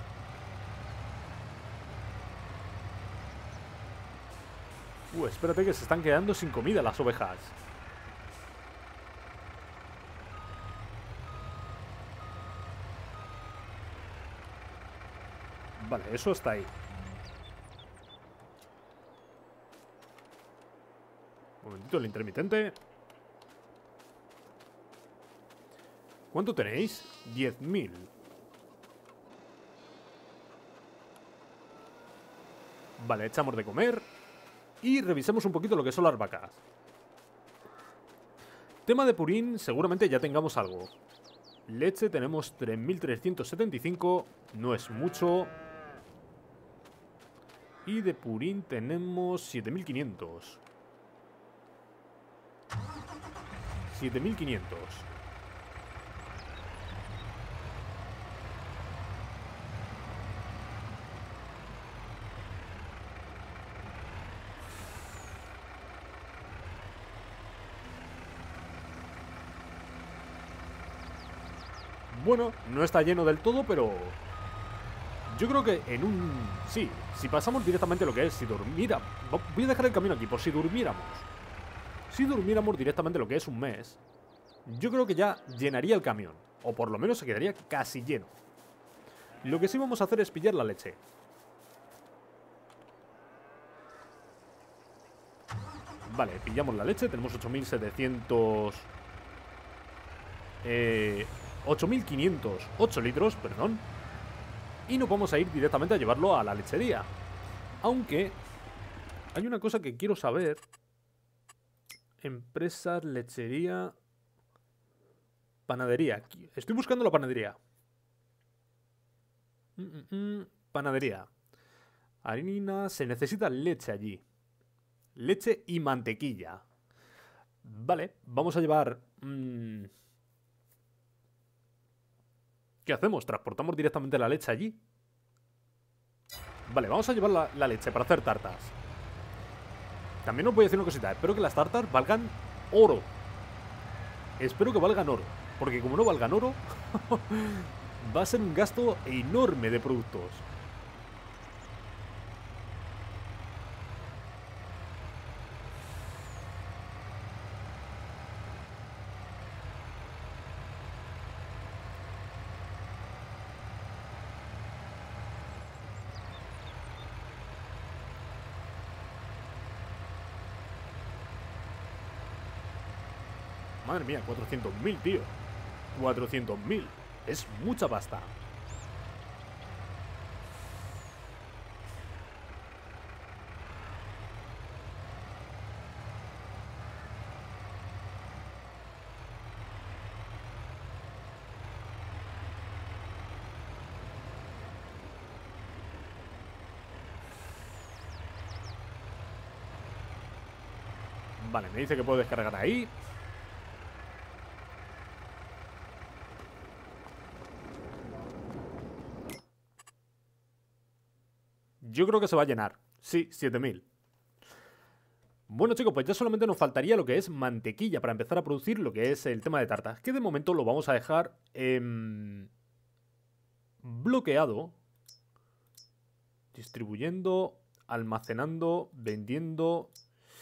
Speaker 1: Uh, espérate que se están quedando sin comida las ovejas. Vale, eso está ahí. Un momentito, el intermitente. ¿Cuánto tenéis? diez mil. Vale, echamos de comer. Y revisemos un poquito lo que son las vacas. Tema de purín, seguramente ya tengamos algo. Leche tenemos tres mil trescientos setenta y cinco. No es mucho. Y de purín tenemos siete mil quinientos. siete mil quinientos. Bueno, no está lleno del todo, pero... yo creo que en un... sí, si pasamos directamente lo que es, si durmiéramos... voy a dejar el camino aquí, por si durmiéramos. Si durmiéramos directamente lo que es un mes, yo creo que ya llenaría el camión. O por lo menos se quedaría casi lleno. Lo que sí vamos a hacer es pillar la leche. Vale, pillamos la leche, tenemos ocho mil setecientos... Eh... ocho mil quinientos ocho litros, perdón. y nos vamos a ir directamente a llevarlo a la lechería. Aunque hay una cosa que quiero saber. Empresas, lechería, panadería. Estoy buscando la panadería. Mm, mm, mm. Panadería. Harina, se necesita leche allí. Leche y mantequilla. Vale, vamos a llevar... Mmm... ¿Qué hacemos? ¿Transportamos directamente la leche allí? Vale, vamos a llevar la, la leche para hacer tartas. También os voy a decir una cosita. Espero que las tartas valgan oro. Espero que valgan oro. Porque como no valgan oro, va a ser un gasto enorme de productos. Madre mía, cuatrocientos mil, tío. cuatrocientos mil. Es mucha pasta. Vale, me dice que puedo descargar ahí. Yo creo que se va a llenar. Sí, siete mil. Bueno, chicos, pues ya solamente nos faltaría lo que es mantequilla para empezar a producir lo que es el tema de tartas. Que de momento lo vamos a dejar eh, bloqueado. Distribuyendo, almacenando, vendiendo.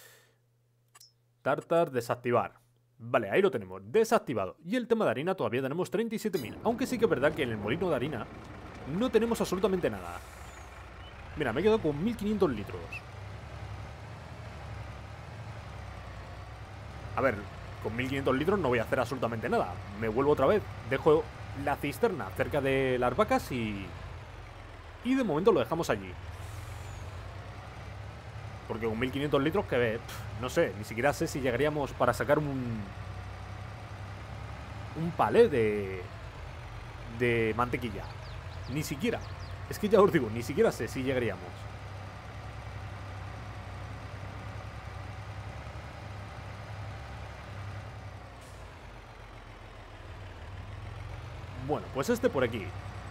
Speaker 1: Tartas, desactivar. Vale, ahí lo tenemos, desactivado. Y el tema de harina todavía tenemos treinta y siete mil. Aunque sí que es verdad que en el molino de harina no tenemos absolutamente nada. Mira, me he quedado con mil quinientos litros. A ver, con mil quinientos litros no voy a hacer absolutamente nada. Me vuelvo otra vez, dejo la cisterna cerca de las vacas y... Y de momento lo dejamos allí. Porque con mil quinientos litros que ve, pff, no sé, ni siquiera sé si llegaríamos para sacar un... Un palé de... De mantequilla. Ni siquiera. Es que ya os digo, ni siquiera sé si llegaríamos. Bueno, pues este por aquí.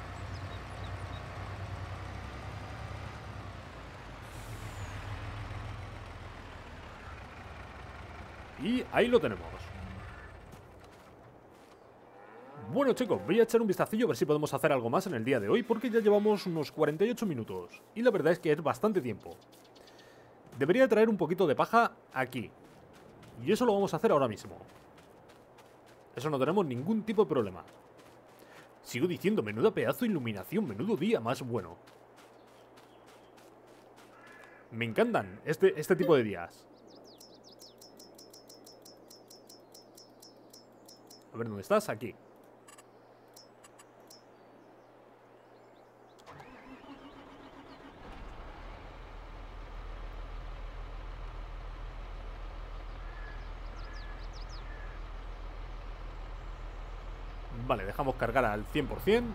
Speaker 1: Y ahí lo tenemos. Bueno, chicos, voy a echar un vistacillo a ver si podemos hacer algo más en el día de hoy, porque ya llevamos unos cuarenta y ocho minutos. Y la verdad es que es bastante tiempo. Debería traer un poquito de paja aquí. Y eso lo vamos a hacer ahora mismo. Eso no tenemos ningún tipo de problema. Sigo diciendo, menuda pedazo de iluminación, menudo día más bueno. Me encantan este, este tipo de días. A ver, ¿dónde estás? Aquí. Vale, dejamos cargar al cien por cien.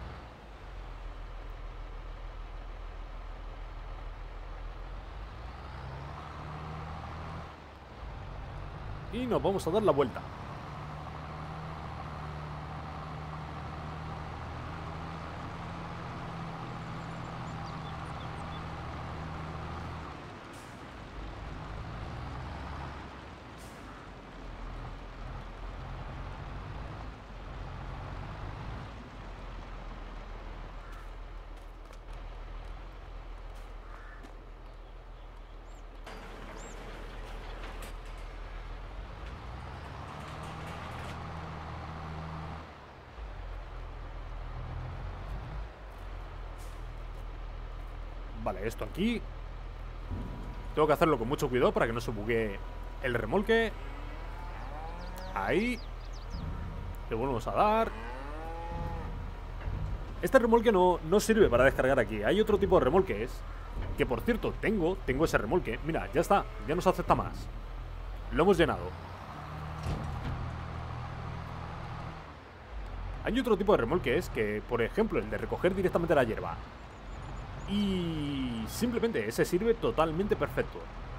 Speaker 1: Y nos vamos a dar la vuelta. Vale, esto aquí. Tengo que hacerlo con mucho cuidado para que no se buguee el remolque. Ahí. Le volvemos a dar. Este remolque no, no sirve para descargar aquí. Hay otro tipo de remolques. Que por cierto, tengo, tengo ese remolque. Mira, ya está, ya nos acepta más. Lo hemos llenado. Hay otro tipo de remolques que, por ejemplo, el de recoger directamente la hierba. Y simplemente ese sirve totalmente perfecto.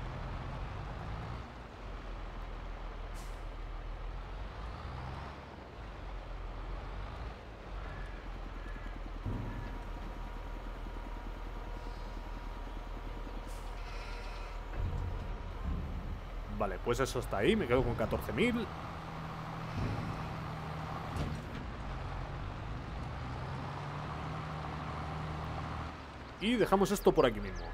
Speaker 1: Vale, pues eso está ahí, me quedo con catorce mil. Y dejamos esto por aquí mismo.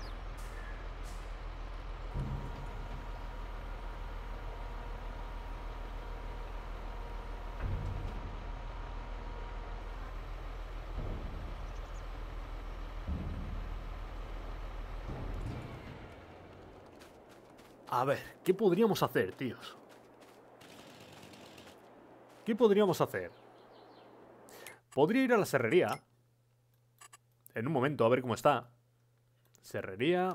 Speaker 1: A ver, ¿qué podríamos hacer, tíos? ¿Qué podríamos hacer? Podría ir a la serrería. En un momento, a ver cómo está. Serrería.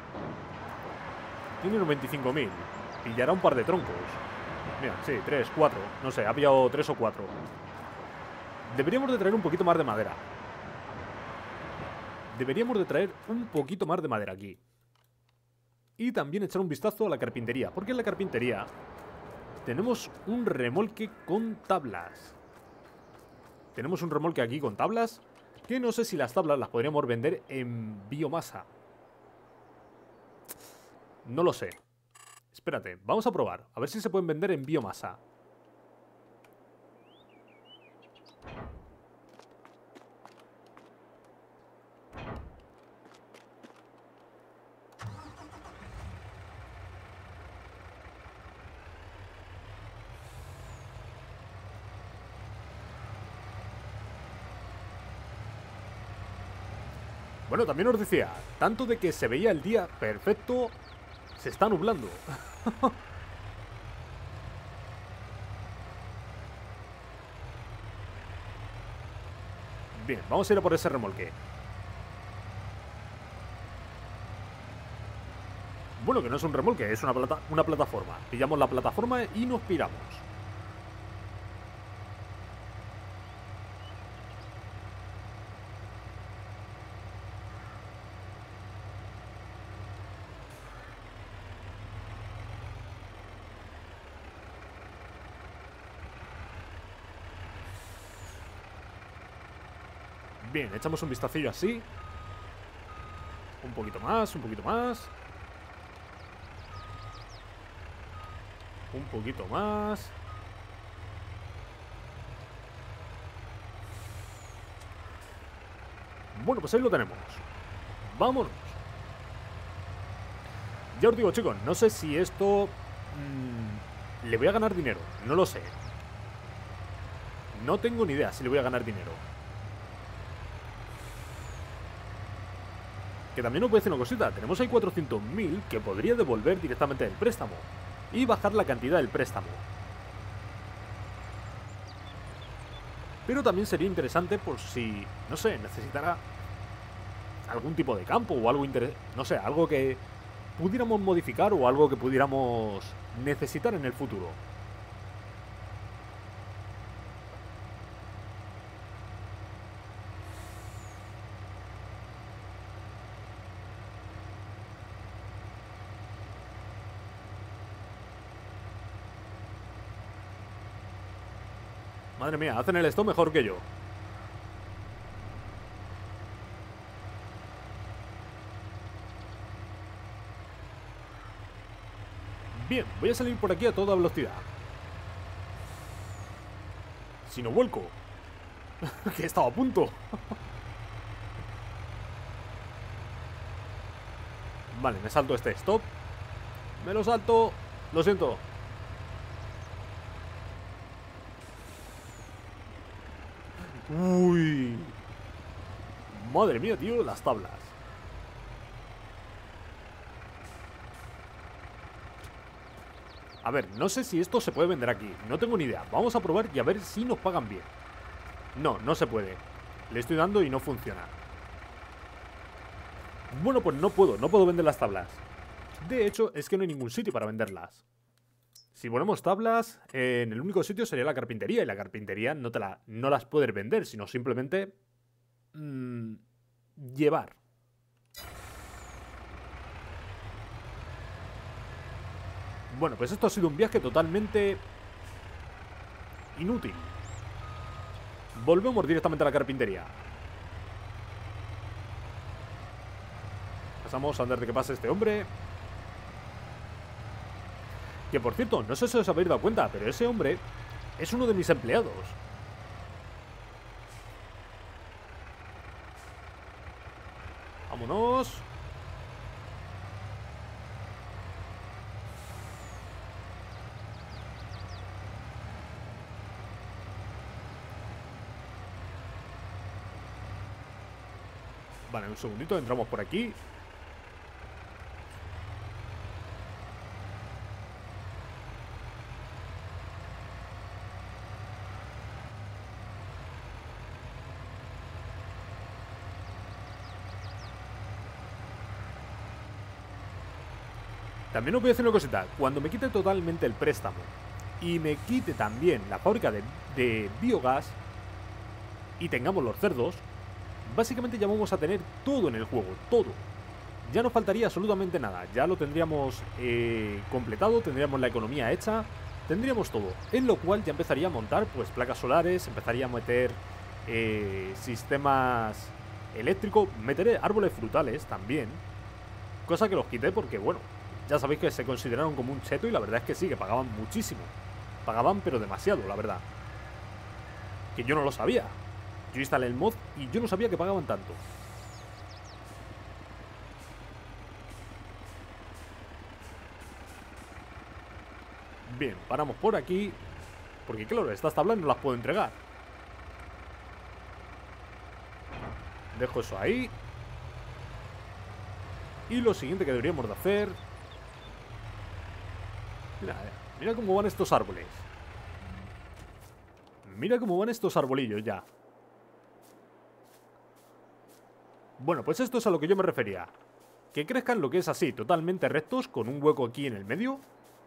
Speaker 1: Tiene unos veinticinco mil. Pillará un par de troncos. Mira, sí, tres, cuatro. No sé, ha pillado tres o cuatro. Deberíamos de traer un poquito más de madera. Deberíamos de traer un poquito más de madera aquí. Y también echar un vistazo a la carpintería. Porque en la carpintería tenemos un remolque con tablas. Tenemos un remolque aquí con tablas. Que no sé si las tablas las podríamos vender en biomasa. No lo sé. Espérate, vamos a probar. A ver si se pueden vender en biomasa. Bueno, también os decía, tanto de que se veía el día perfecto, se está nublando. Bien, vamos a ir a por ese remolque. Bueno, que no es un remolque, es una, plata una plataforma. Pillamos la plataforma y nos piramos. Bien, echamos un vistacillo así. Un poquito más, un poquito más. Un poquito más. Bueno, pues ahí lo tenemos. Vámonos. Ya os digo, chicos, no sé si esto... Mmm, le voy a ganar dinero. No lo sé. No tengo ni idea si le voy a ganar dinero. Que también os voy a decir una cosita. Tenemos ahí cuatrocientos mil que podría devolver directamente del préstamo. Y bajar la cantidad del préstamo. Pero también sería interesante por si, no sé, necesitara algún tipo de campo o algo interesante. No sé, algo que pudiéramos modificar o algo que pudiéramos necesitar en el futuro. Madre mía, hacen el stop mejor que yo. Bien, voy a salir por aquí a toda velocidad. Si no vuelco. Que estaba a punto. Vale, me salto este stop. Me lo salto. Lo siento. Uy. Madre mía, tío, las tablas. A ver, no sé si esto se puede vender aquí. No tengo ni idea. Vamos a probar y a ver si nos pagan bien. No, no se puede. Le estoy dando y no funciona. Bueno, pues no puedo, no puedo vender las tablas. De hecho, es que no hay ningún sitio para venderlas. Si ponemos tablas, eh, en el único sitio sería la carpintería. Y la carpintería no, te la, no las puedes vender, sino simplemente mmm, llevar. Bueno, pues esto ha sido un viaje totalmente inútil. Volvemos directamente a la carpintería. Pasamos antes de que pase este hombre. Que por cierto, no sé si os habéis dado cuenta, pero ese hombre es uno de mis empleados. Vámonos. Vale, un segundito, entramos por aquí. También os voy a decir una cosita. Cuando me quite totalmente el préstamo y me quite también la fábrica de, de biogás y tengamos los cerdos, básicamente ya vamos a tener todo en el juego, todo. Ya no faltaría absolutamente nada, ya lo tendríamos eh, completado, tendríamos la economía hecha, tendríamos todo. En lo cual ya empezaría a montar pues placas solares, empezaría a meter eh, sistemas eléctricos, meteré árboles frutales también. Cosa que los quité porque, bueno, ya sabéis que se consideraron como un cheto y la verdad es que sí, que pagaban muchísimo. Pagaban pero demasiado, la verdad. Que yo no lo sabía. Yo instalé el mod y yo no sabía que pagaban tanto. Bien, paramos por aquí. Porque claro, estas tablas no las puedo entregar. Dejo eso ahí. Y lo siguiente que deberíamos de hacer... Mira, mira cómo van estos árboles. Mira cómo van estos arbolillos ya. Bueno, pues esto es a lo que yo me refería. Que crezcan lo que es así, totalmente rectos, con un hueco aquí en el medio.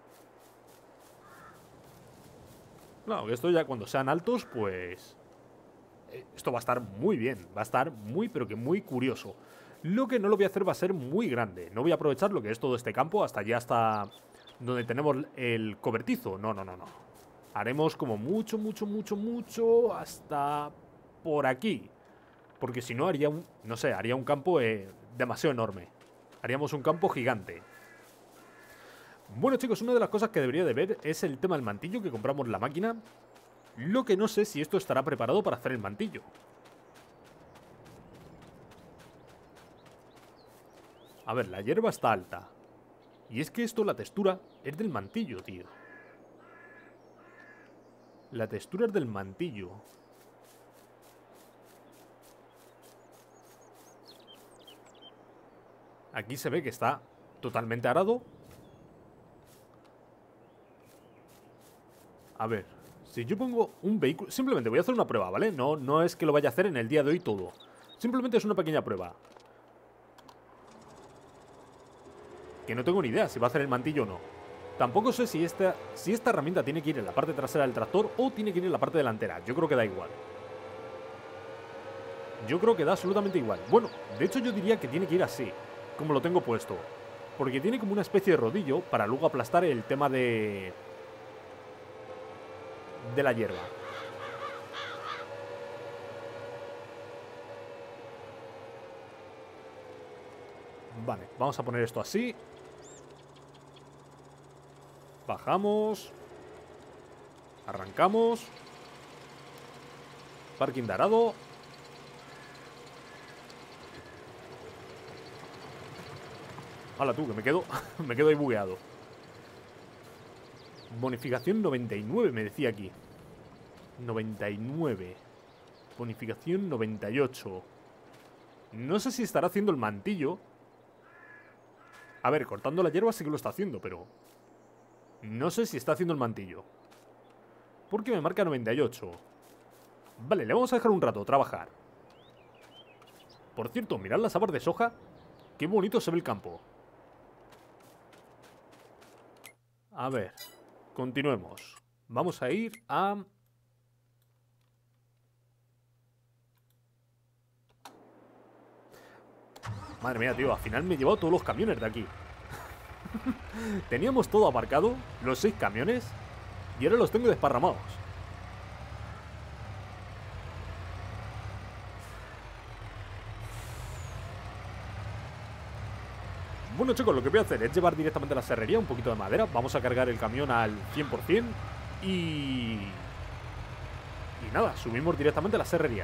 Speaker 1: Claro, que esto ya cuando sean altos, pues... Esto va a estar muy bien, va a estar muy, pero que muy curioso. Lo que no lo voy a hacer va a ser muy grande. No voy a aprovechar lo que es todo este campo hasta allá, hasta donde tenemos el cobertizo. No, no, no, no. Haremos como mucho, mucho, mucho, mucho hasta por aquí. Porque si no haría un, no sé, haría un campo eh, demasiado enorme. Haríamos un campo gigante. Bueno, chicos, una de las cosas que debería de ver es el tema del mantillo, que compramos la máquina. Lo que no sé si esto estará preparado para hacer el mantillo. A ver, la hierba está alta. Y es que esto, la textura, es del mantillo, tío. La textura es del mantillo. Aquí se ve que está totalmente arado. A ver, si yo pongo un vehículo... Simplemente voy a hacer una prueba, ¿vale? No, no es que lo vaya a hacer en el día de hoy todo. Simplemente es una pequeña prueba. Que no tengo ni idea si va a hacer el mantillo o no. Tampoco sé si esta, si esta herramienta tiene que ir en la parte trasera del tractor o tiene que ir en la parte delantera. Yo creo que da igual. Yo creo que da absolutamente igual. Bueno, de hecho yo diría que tiene que ir así, como lo tengo puesto. Porque tiene como una especie de rodillo para luego aplastar el tema de... de la hierba. Vale, vamos a poner esto así. Bajamos. Arrancamos. Parking de arado. Hala tú, que me quedo, me quedo ahí bugueado. Bonificación noventa y nueve, me decía aquí. noventa y nueve. Bonificación noventa y ocho. No sé si estará haciendo el mantillo. A ver, cortando la hierba sí que lo está haciendo, pero... no sé si está haciendo el mantillo. Porque me marca noventa y ocho. Vale, le vamos a dejar un rato trabajar. Por cierto, mirad las habas de soja. Qué bonito se ve el campo. A ver, continuemos. Vamos a ir a... Madre mía, tío, al final me he llevado todos los camiones de aquí. Teníamos todo aparcado, los seis camiones, y ahora los tengo desparramados. Bueno, chicos, lo que voy a hacer es llevar directamente a la serrería un poquito de madera. Vamos a cargar el camión al cien por cien y... Y nada, subimos directamente a la serrería.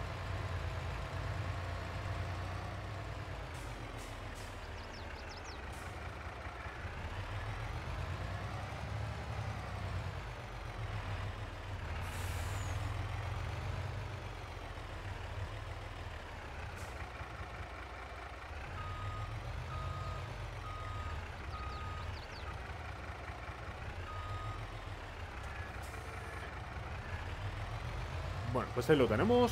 Speaker 1: Bueno, pues ahí lo tenemos.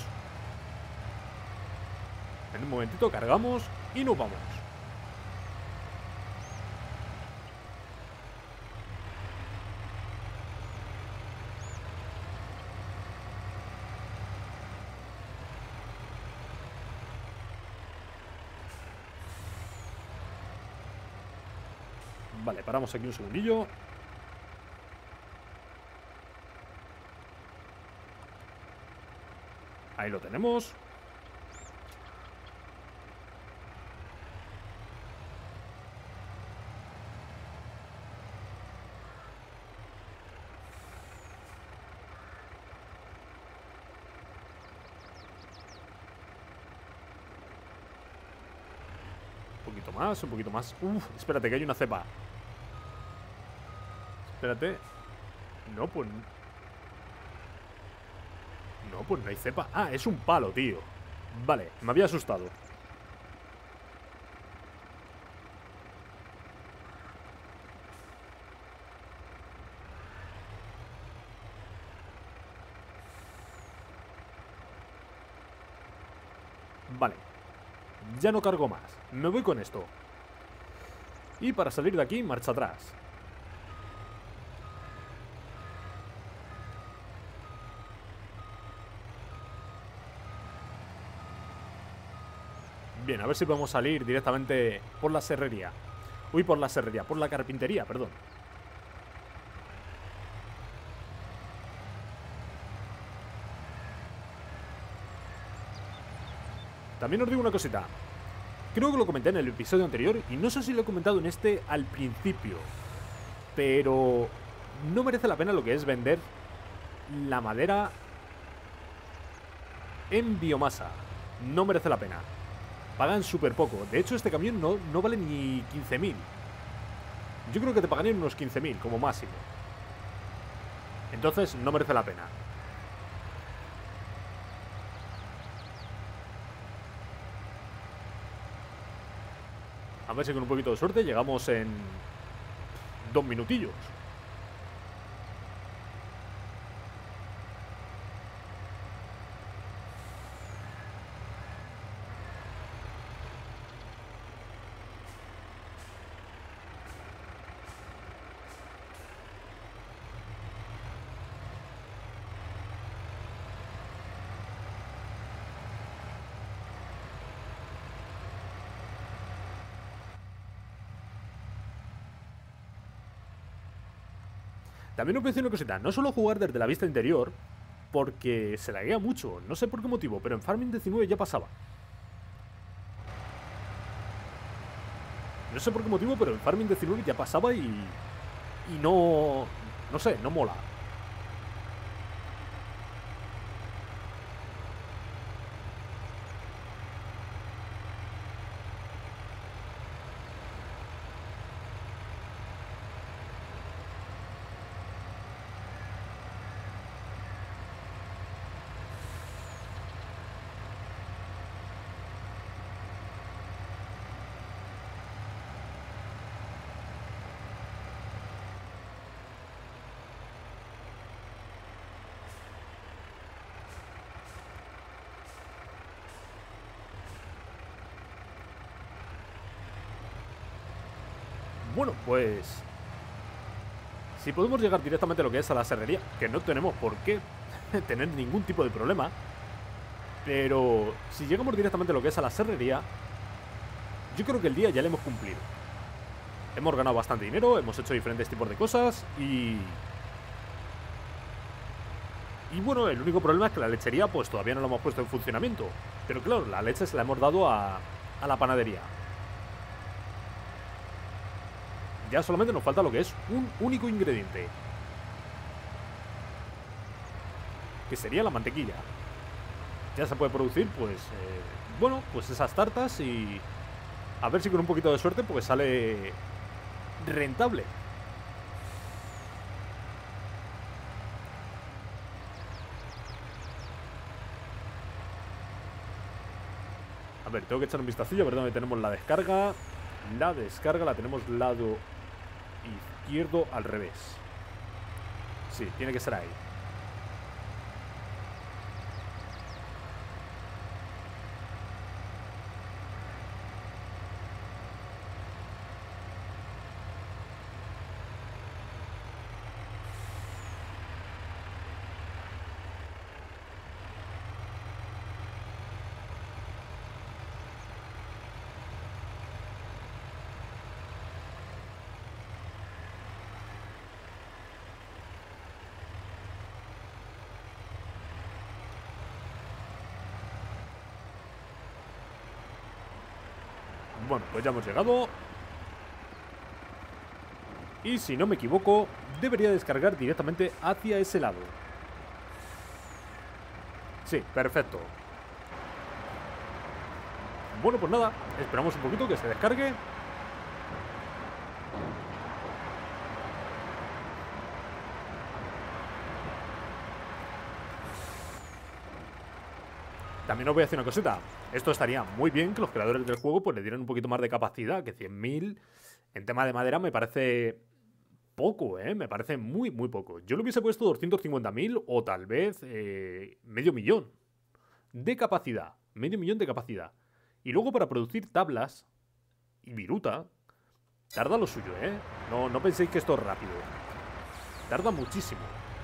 Speaker 1: En un momentito cargamos y nos vamos. Vale, paramos aquí un segundillo. Ahí lo tenemos. Un poquito más, un poquito más. Uf, espérate, que hay una cepa. Espérate. No, pues... No, pues no hay cepa. Ah, es un palo, tío. Vale, me había asustado. Vale. Ya no cargo más. Me voy con esto. Y para salir de aquí, marcha atrás. Bien, a ver si podemos salir directamente por la serrería. Uy, por la serrería, por la carpintería, perdón. También os digo una cosita. Creo que lo comenté en el episodio anterior y no sé si lo he comentado en este al principio. Pero no merece la pena lo que es vender la madera en biomasa. No merece la pena. Pagan súper poco. De hecho, este camión no, no vale ni quince mil. Yo creo que te pagarían unos quince mil como máximo. Entonces, no merece la pena. A ver si con un poquito de suerte llegamos en dos minutillos. También os voy a decir una cosita, no suelo jugar desde la vista interior porque se laguea mucho, no sé por qué motivo, pero en Farming diecinueve ya pasaba. No sé por qué motivo, pero en Farming diecinueve ya pasaba y... Y no... No sé, no mola. Bueno, pues... si podemos llegar directamente a lo que es a la serrería, que no tenemos por qué tener ningún tipo de problema, pero si llegamos directamente a lo que es a la serrería, yo creo que el día ya le hemos cumplido. Hemos ganado bastante dinero, hemos hecho diferentes tipos de cosas y... Y bueno, el único problema es que la lechería pues todavía no la hemos puesto en funcionamiento. Pero claro, la leche se la hemos dado a, a la panadería. Ya solamente nos falta lo que es un único ingrediente, que sería la mantequilla. Ya se puede producir pues, eh, bueno, pues esas tartas y... a ver si con un poquito de suerte pues sale rentable. A ver, tengo que echar un vistacillo, a ver dónde tenemos la descarga. La descarga la tenemos lado izquierdo al revés. Sí, tiene que ser ahí. Bueno, pues ya hemos llegado. Y si no me equivoco, debería descargar directamente hacia ese lado. Sí, perfecto. Bueno, pues nada, esperamos un poquito que se descargue. También os voy a decir una cosita. Esto estaría muy bien que los creadores del juego pues le dieran un poquito más de capacidad, que cien mil en tema de madera me parece poco, ¿eh? Me parece muy, muy poco. Yo le hubiese puesto doscientos cincuenta mil o tal vez eh, medio millón de capacidad. Medio millón de capacidad. Y luego para producir tablas y viruta, tarda lo suyo, ¿eh? No, no penséis que esto es rápido. Tarda muchísimo.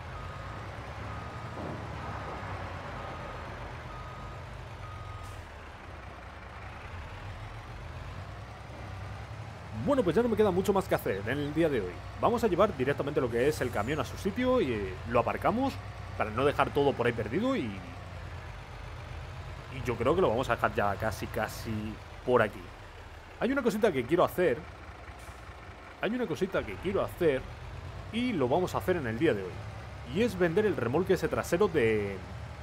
Speaker 1: Bueno, pues ya no me queda mucho más que hacer en el día de hoy. Vamos a llevar directamente lo que es el camión a su sitio y eh, lo aparcamos para no dejar todo por ahí perdido y... Y yo creo que lo vamos a dejar ya casi, casi por aquí. Hay una cosita que quiero hacer. Hay una cosita que quiero hacer y lo vamos a hacer en el día de hoy. Y es vender el remolque ese trasero de...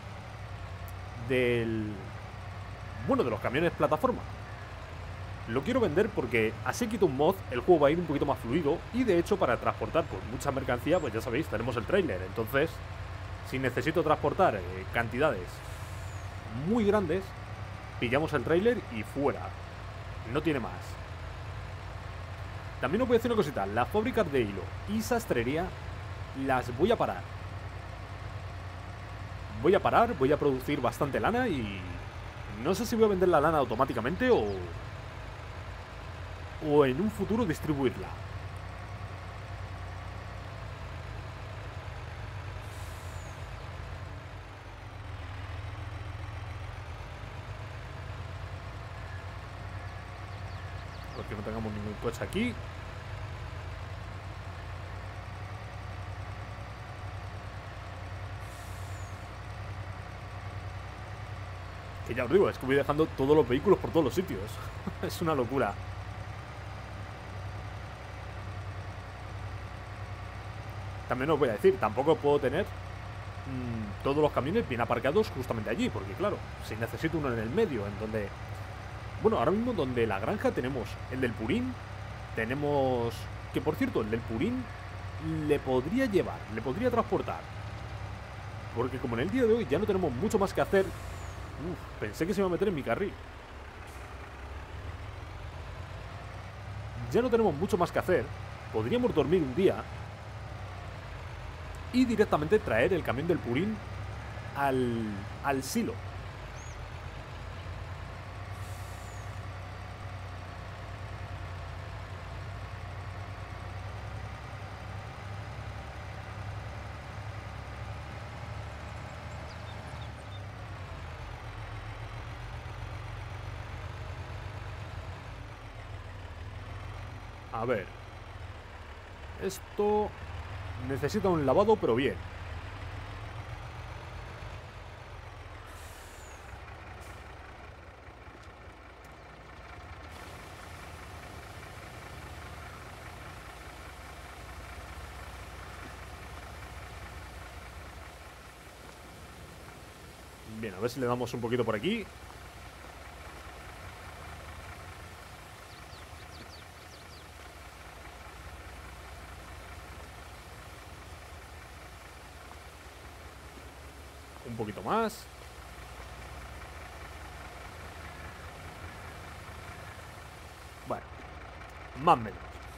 Speaker 1: Del... Bueno, de los camiones plataforma. Lo quiero vender porque así quito un mod, el juego va a ir un poquito más fluido y de hecho para transportar pues, mucha mercancía, pues ya sabéis, tenemos el tráiler. Entonces, si necesito transportar eh, cantidades muy grandes, pillamos el tráiler y fuera. No tiene más. También os voy a decir una cosita, las fábricas de hilo y sastrería las voy a parar. Voy a parar, voy a producir bastante lana y no sé si voy a vender la lana automáticamente o... o en un futuro distribuirla. Porque no tengamos ningún coche aquí. Que ya os digo, es que voy dejando todos los vehículos por todos los sitios. Es una locura. También os voy a decir, tampoco puedo tener mmm, todos los camiones bien aparcados justamente allí, porque claro, si necesito uno en el medio, en donde... Bueno, ahora mismo donde la granja tenemos el del Purín, tenemos... Que por cierto, el del Purín le podría llevar, le podría transportar. Porque como en el día de hoy ya no tenemos mucho más que hacer... Uf, pensé que se iba a meter en mi carril. Ya no tenemos mucho más que hacer. Podríamos dormir un día y directamente traer el camión del Purín al, al silo. A ver. Esto necesita un lavado, pero bien. Bien, a ver si le damos un poquito por aquí. Un poquito más. Bueno, más o menos.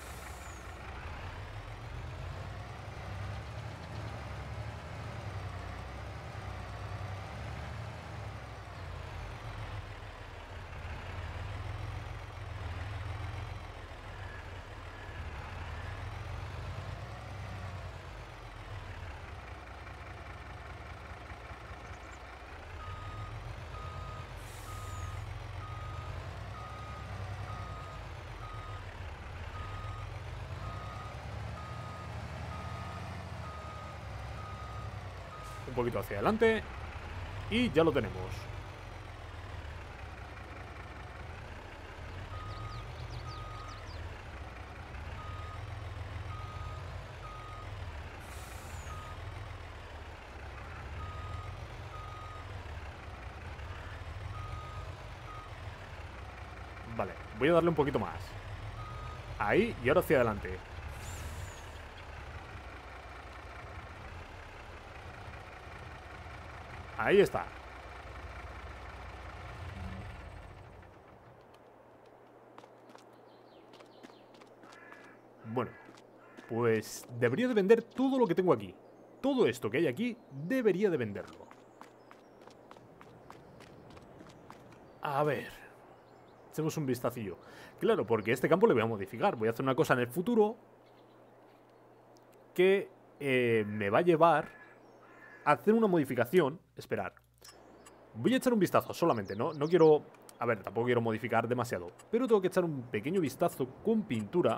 Speaker 1: Un poquito hacia adelante. Y ya lo tenemos. Vale, voy a darle un poquito más. Ahí, y ahora hacia adelante. Ahí está. Bueno, pues debería de vender todo lo que tengo aquí. Todo esto que hay aquí debería de venderlo. A ver, echemos un vistacillo. Claro, porque este campo le voy a modificar. Voy a hacer una cosa en el futuro que eh, me va a llevar a hacer una modificación. Esperar. Voy a echar un vistazo solamente, ¿no? No quiero... A ver, tampoco quiero modificar demasiado. Pero tengo que echar un pequeño vistazo con pintura.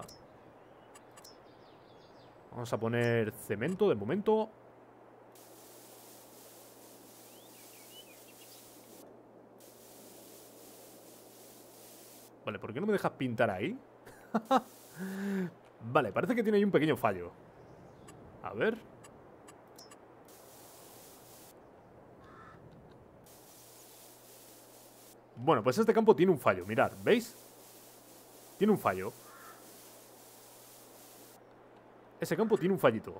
Speaker 1: Vamos a poner cemento de momento. Vale, ¿por qué no me dejas pintar ahí? Vale, parece que tiene ahí un pequeño fallo. A ver. Bueno, pues este campo tiene un fallo, mirad, ¿veis? Tiene un fallo. Ese campo tiene un fallito.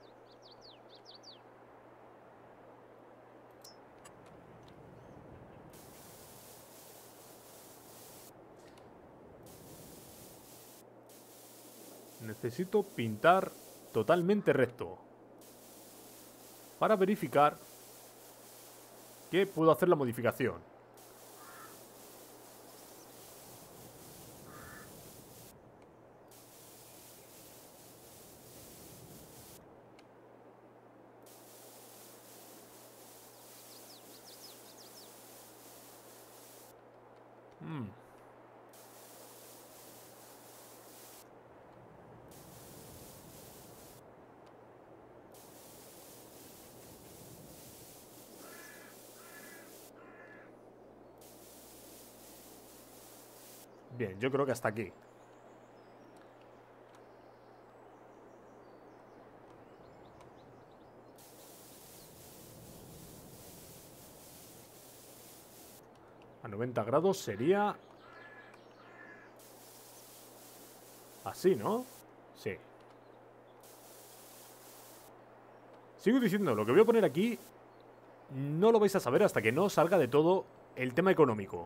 Speaker 1: Necesito pintar totalmente recto para verificar que puedo hacer la modificación. Hmm. Bien, yo creo que hasta aquí. A noventa grados sería... así, ¿no? Sí. Sigo diciendo, lo que voy a poner aquí no lo vais a saber hasta que no salga de todo el tema económico.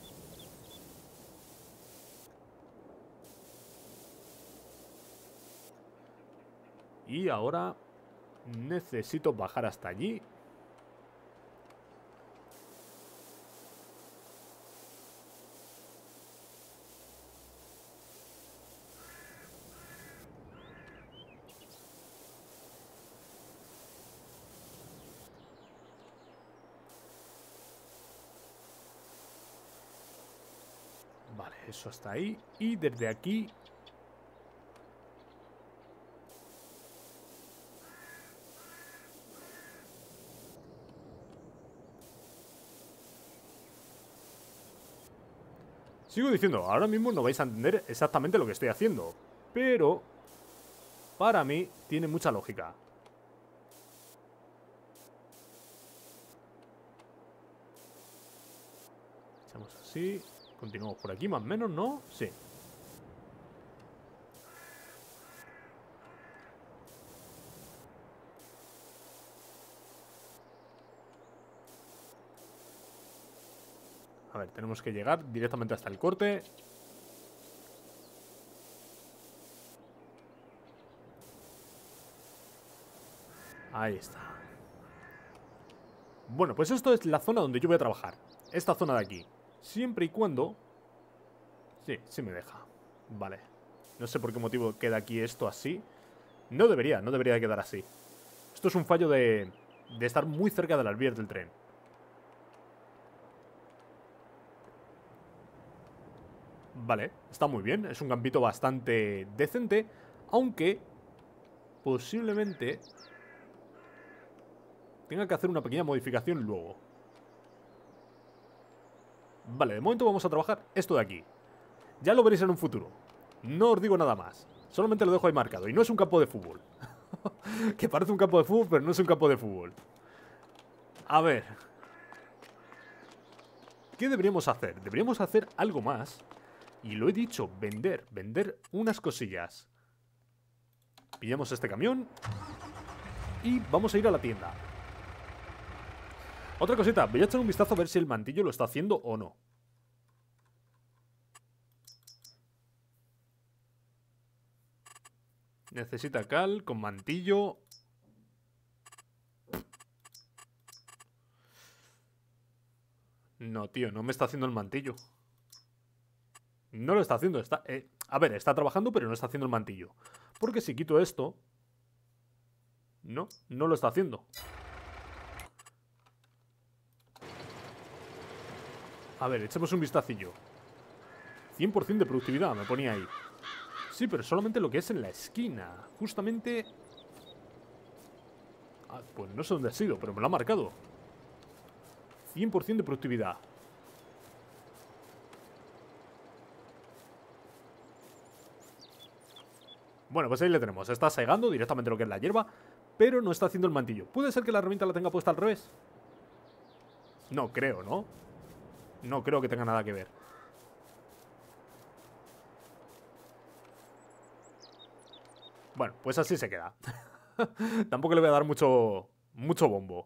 Speaker 1: Y ahora necesito bajar hasta allí. Vale, eso está ahí. Y desde aquí Sigo diciendo, ahora mismo no vais a entender exactamente lo que estoy haciendo, pero para mí tiene mucha lógica. Echamos así, continuamos por aquí más o menos, ¿no? Sí. A ver, tenemos que llegar directamente hasta el corte. Ahí está. Bueno, pues esto es la zona donde yo voy a trabajar. Esta zona de aquí. Siempre y cuando... Sí, sí me deja. Vale. No sé por qué motivo queda aquí esto así. No debería, no debería de quedar así. Esto es un fallo de, de estar muy cerca de las vías del tren. Vale, está muy bien. Es un campito bastante decente. Aunque posiblemente tenga que hacer una pequeña modificación luego. Vale, de momento vamos a trabajar esto de aquí. Ya lo veréis en un futuro. No os digo nada más. Solamente lo dejo ahí marcado. Y no es un campo de fútbol. Que parece un campo de fútbol, pero no es un campo de fútbol. A ver. ¿Qué deberíamos hacer? Deberíamos hacer algo más. Y lo he dicho, vender. Vender unas cosillas. Pillamos este camión. Y vamos a ir a la tienda. Otra cosita. Voy a echar un vistazo a ver si el mantillo lo está haciendo o no. Necesita cal con mantillo. No, tío, no me está haciendo el mantillo. No lo está haciendo. Está, eh, a ver, está trabajando, pero no está haciendo el mantillo. Porque si quito esto... No, no lo está haciendo. A ver, echemos un vistacillo. cien por cien de productividad, me ponía ahí. Sí, pero solamente lo que es en la esquina. Justamente... Ah, pues no sé dónde ha sido, pero me lo ha marcado. cien por cien de productividad. Bueno, pues ahí le tenemos. Está segando directamente lo que es la hierba, pero no está haciendo el mantillo. ¿Puede ser que la herramienta la tenga puesta al revés? No creo, ¿no? No creo que tenga nada que ver. Bueno, pues así se queda. Tampoco le voy a dar mucho, mucho bombo.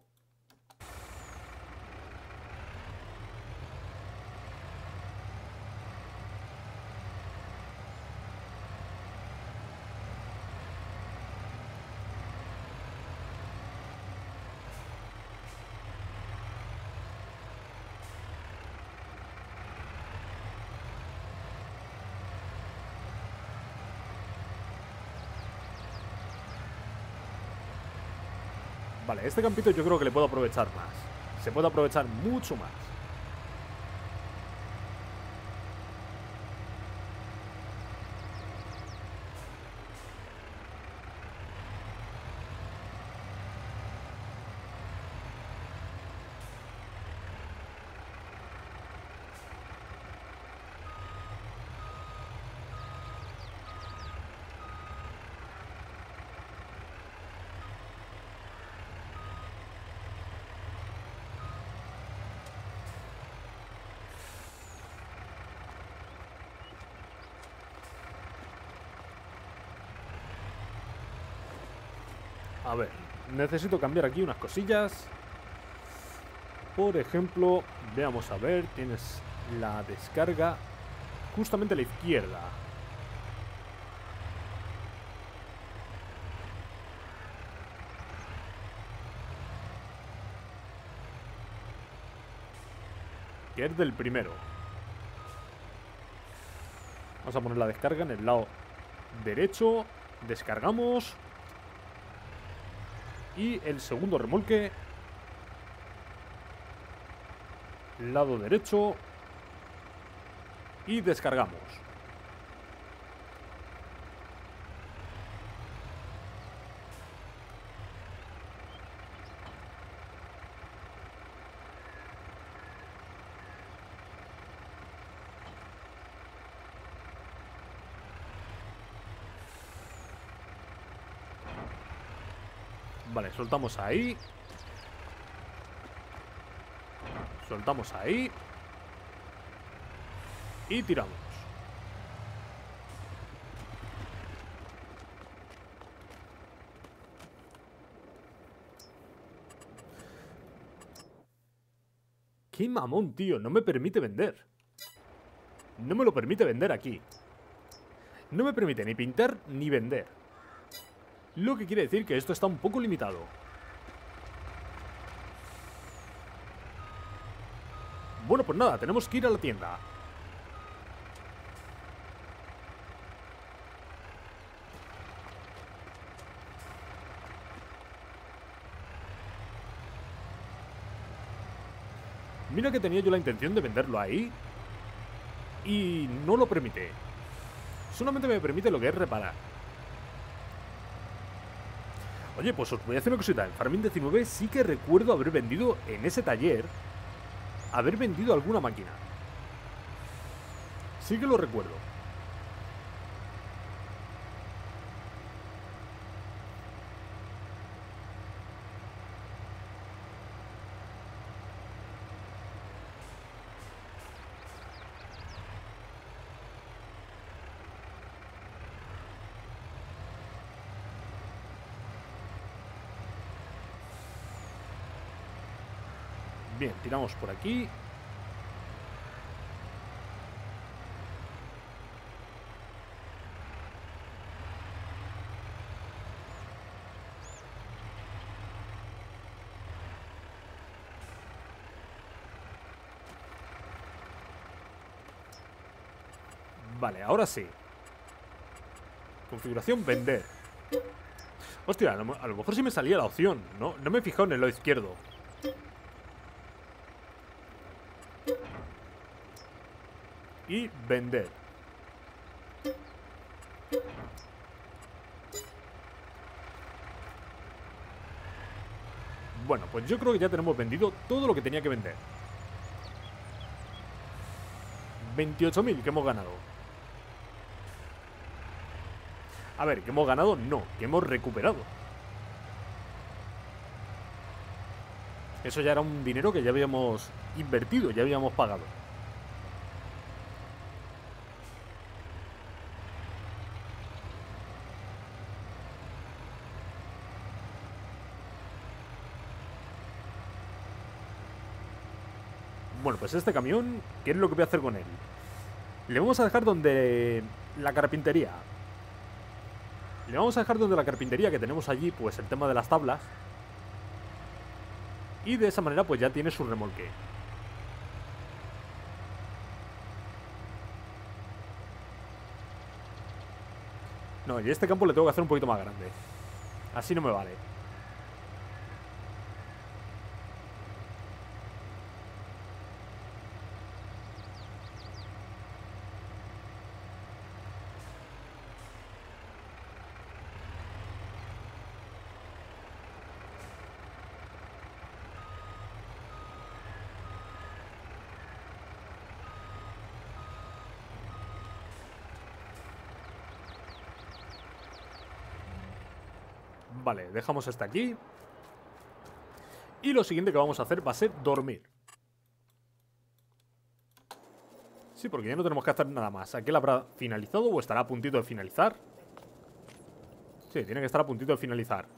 Speaker 1: Vale, este campito yo creo que le puedo aprovechar más. Se puede aprovechar mucho más. A ver, necesito cambiar aquí unas cosillas. Por ejemplo, veamos a ver, tienes la descarga justamente a la izquierda. Que es del primero. Vamos a poner la descarga en el lado derecho. Descargamos. Y el segundo remolque. Lado derecho. Y descargamos. Vale, soltamos ahí. Soltamos ahí. Y tiramos. ¡Qué mamón, tío! No me permite vender. No me lo permite vender aquí. No me permite ni pintar ni vender. Lo que quiere decir que esto está un poco limitado. Bueno, pues nada, tenemos que ir a la tienda. Mira que tenía yo la intención de venderlo ahí y no lo permite. Solamente me permite lo que es reparar. Oye, pues os voy a hacer una cosita. En Farming diecinueve sí que recuerdo haber vendido en ese taller, haber vendido alguna máquina. Sí que lo recuerdo. Bien, tiramos por aquí. Vale, ahora sí. Configuración, vender. Hostia, a lo, a lo mejor sí me salía la opción. No, no me he fijado en el lado izquierdo. Y vender. Bueno, pues yo creo que ya tenemos vendido todo lo que tenía que vender. veintiocho mil que hemos ganado. A ver, que hemos ganado, no, que hemos recuperado. Eso ya era un dinero que ya habíamos invertido, ya habíamos pagado. Bueno, pues este camión, ¿qué es lo que voy a hacer con él? Le vamos a dejar donde la carpintería. Le vamos a dejar donde la carpintería que tenemos allí, pues el tema de las tablas. Y de esa manera pues ya tiene su remolque. No, y este campo le tengo que hacer un poquito más grande. Así no me vale. Vale, dejamos este aquí. Y lo siguiente que vamos a hacer va a ser dormir. Sí, porque ya no tenemos que hacer nada más. ¿Aquel habrá finalizado o estará a puntito de finalizar? Sí, tiene que estar a puntito de finalizar.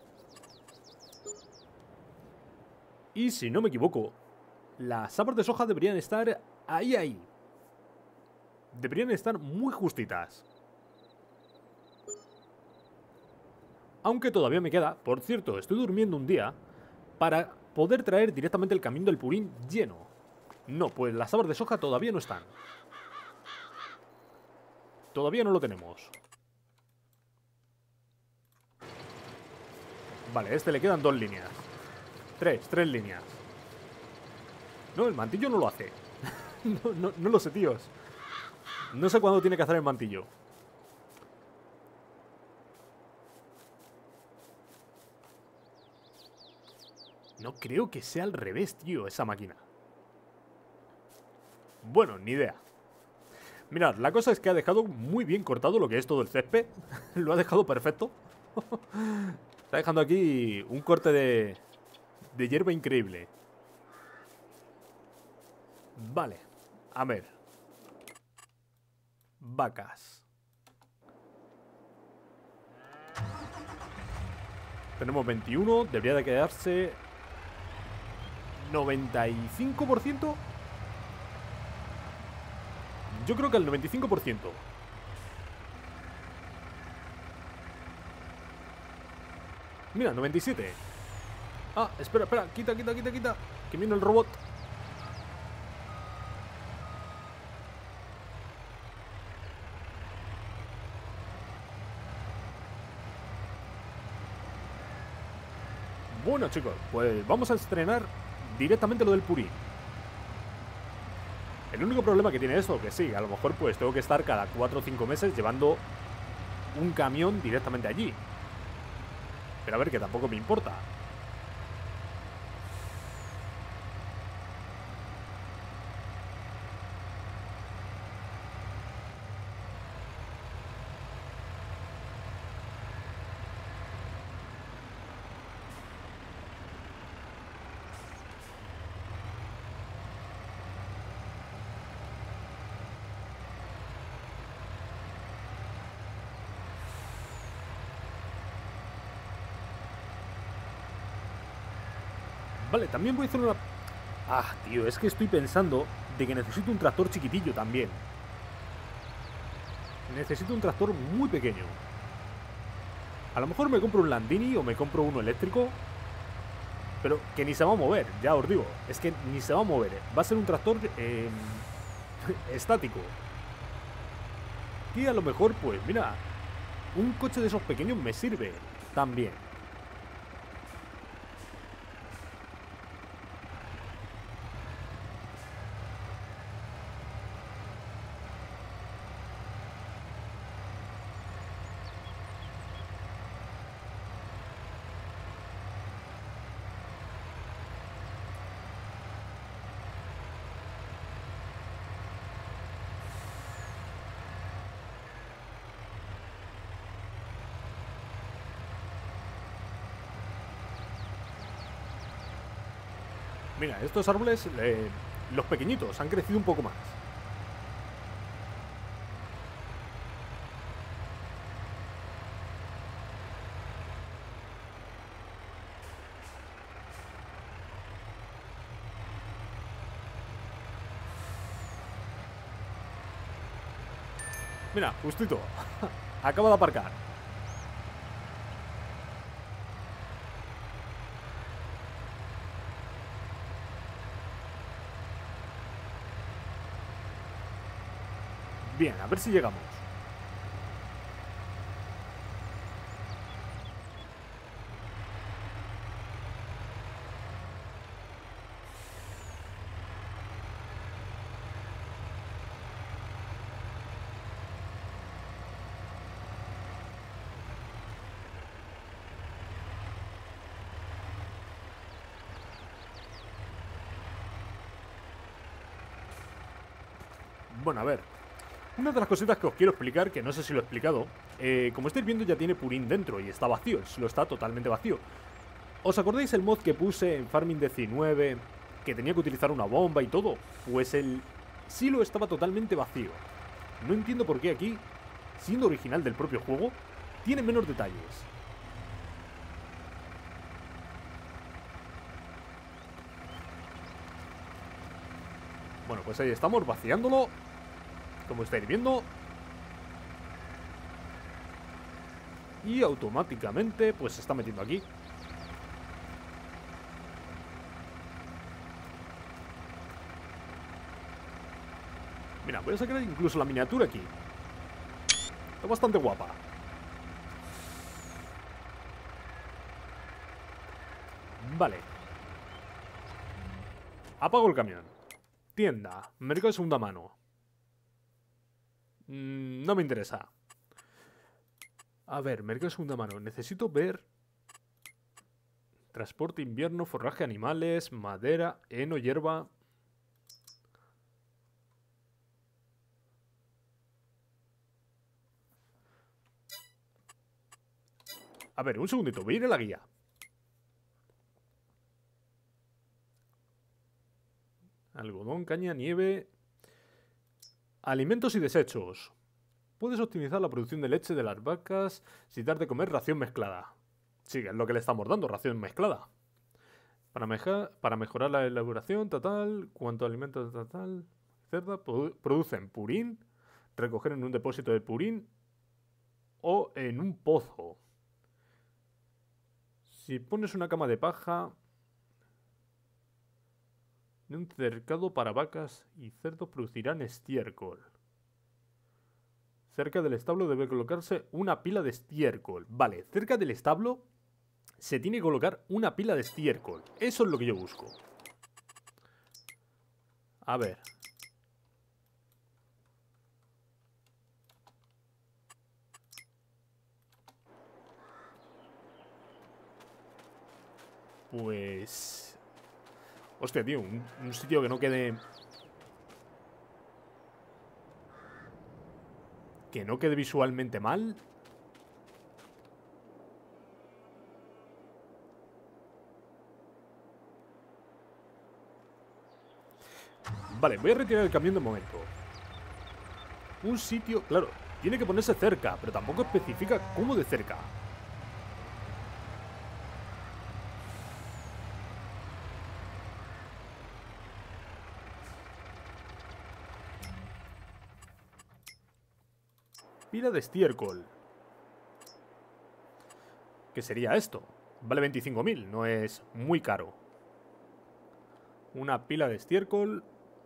Speaker 1: Y si no me equivoco, las sabas de soja deberían estar ahí, ahí. Deberían estar muy justitas. Aunque todavía me queda, por cierto, estoy durmiendo un día para poder traer directamente el camión del purín lleno. No, pues las sabas de soja todavía no están. Todavía no lo tenemos. Vale, a este le quedan dos líneas. Tres, tres líneas. No, el mantillo no lo hace. no, no, no lo sé, tíos. No sé cuándo tiene que hacer el mantillo. No creo que sea al revés, tío, esa máquina. Bueno, ni idea. Mirad, la cosa es que ha dejado muy bien cortado lo que es todo el césped. Lo ha dejado perfecto. O Está dejando aquí un corte de, de hierba increíble. Vale, a ver. Vacas. Tenemos veintiuno, debería de quedarse noventa y cinco por ciento. Yo creo que el noventa y cinco por ciento. Mira, noventa y siete. Ah, espera, espera, quita, quita, quita, quita. Que viene el robot. Bueno, chicos, pues vamos a estrenar directamente lo del Purín. El único problema que tiene esto, que sí, a lo mejor pues tengo que estar cada cuatro o cinco meses llevando un camión directamente allí. Pero a ver, que tampoco me importa. Vale, también voy a hacer una... Ah, tío, es que estoy pensando de que necesito un tractor chiquitillo también. Necesito un tractor muy pequeño. A lo mejor me compro un Landini o me compro uno eléctrico, pero que ni se va a mover, ya os digo. Es que ni se va a mover. Va a ser un tractor eh, estático. Y a lo mejor, pues mira, un coche de esos pequeños me sirve también. Mira, estos árboles, eh, los pequeñitos, han crecido un poco más. Mira, justito. Acabo de aparcar. Bien, a ver si llegamos. Bueno, a ver. Una de las cositas que os quiero explicar, que no sé si lo he explicado, eh, como estáis viendo ya tiene Purín dentro y está vacío, el suelo está totalmente vacío. ¿Os acordáis el mod que puse en Farming diecinueve, que tenía que utilizar una bomba y todo? Pues el silo estaba totalmente vacío. No entiendo por qué aquí, siendo original del propio juego, tiene menos detalles. Bueno, pues ahí estamos, vaciándolo, como estáis viendo. Y automáticamente, pues se está metiendo aquí. Mira, voy a sacar incluso la miniatura aquí. Está bastante guapa. Vale. Apago el camión. Tienda. Mercado de segunda mano. Mm, no me interesa. A ver, mercado de segunda mano. Necesito ver... Transporte invierno, forraje animales, madera, heno, hierba... A ver, un segundito, voy a ir a la guía. Algodón, caña, nieve... Alimentos y desechos. Puedes optimizar la producción de leche de las vacas si dar de comer ración mezclada. Sí, es lo que le estamos dando, ración mezclada. Para, meja, para mejorar la elaboración, total, cuánto alimentos total, cerda, produ producen purín, recoger en un depósito de purín o en un pozo. Si pones una cama de paja en un cercado para vacas y cerdos producirán estiércol. Cerca del establo debe colocarse una pila de estiércol. Vale, cerca del establo se tiene que colocar una pila de estiércol. Eso es lo que yo busco. A ver. Pues... Hostia, tío, un, un sitio que no quede... Que no quede visualmente mal. Vale, voy a retirar el camión de momento. Un sitio... Claro, tiene que ponerse cerca, pero tampoco especifica cómo de cerca. Pila de estiércol. ¿Qué sería esto? Vale veinticinco mil, no es muy caro. Una pila de estiércol.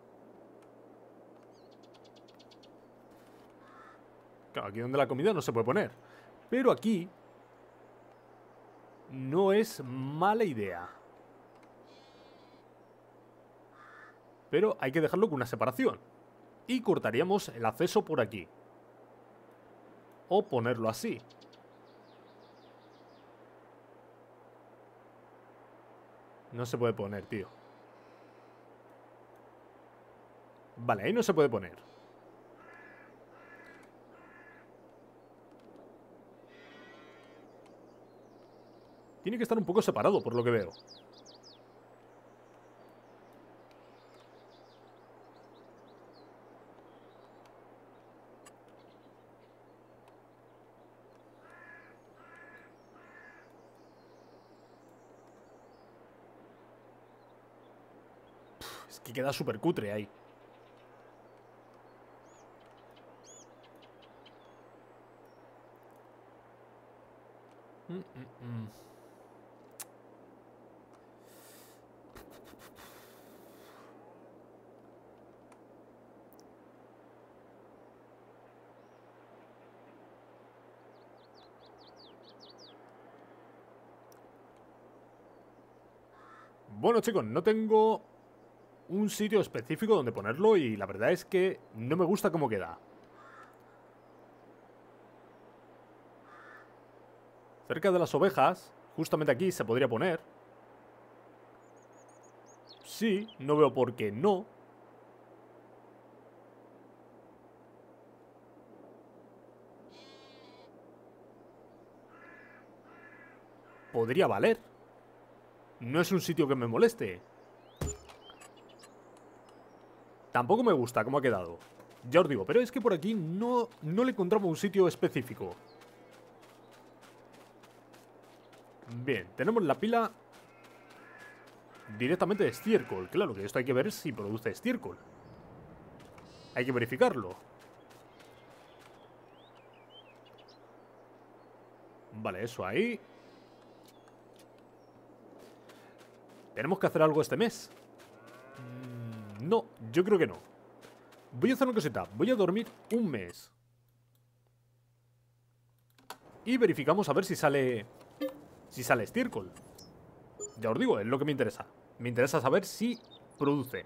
Speaker 1: Claro, aquí donde la comida no se puede poner. Pero aquí no es mala idea. Pero hay que dejarlo con una separación. Y cortaríamos el acceso por aquí. O ponerlo así. No se puede poner, tío. Vale, ahí no se puede poner. Tiene que estar un poco separado, por lo que veo. Es que queda súper cutre ahí. Mm, mm, mm. Bueno, chicos, no tengo un sitio específico donde ponerlo y la verdad es que no me gusta cómo queda. Cerca de las ovejas, justamente aquí se podría poner. Sí, no veo por qué no. Podría valer. No es un sitio que me moleste. Tampoco me gusta cómo ha quedado. Ya os digo, pero es que por aquí no, no le encontramos un sitio específico. Bien, tenemos la pila directamente de estiércol. Claro que esto hay que ver si produce estiércol. Hay que verificarlo. Vale, eso ahí. ¿Tenemos que hacer algo este mes? Mm, no, yo creo que no. Voy a hacer una cosita. Voy a dormir un mes. Y verificamos a ver si sale... Si sale estiércol. Ya os digo, es lo que me interesa. Me interesa saber si produce.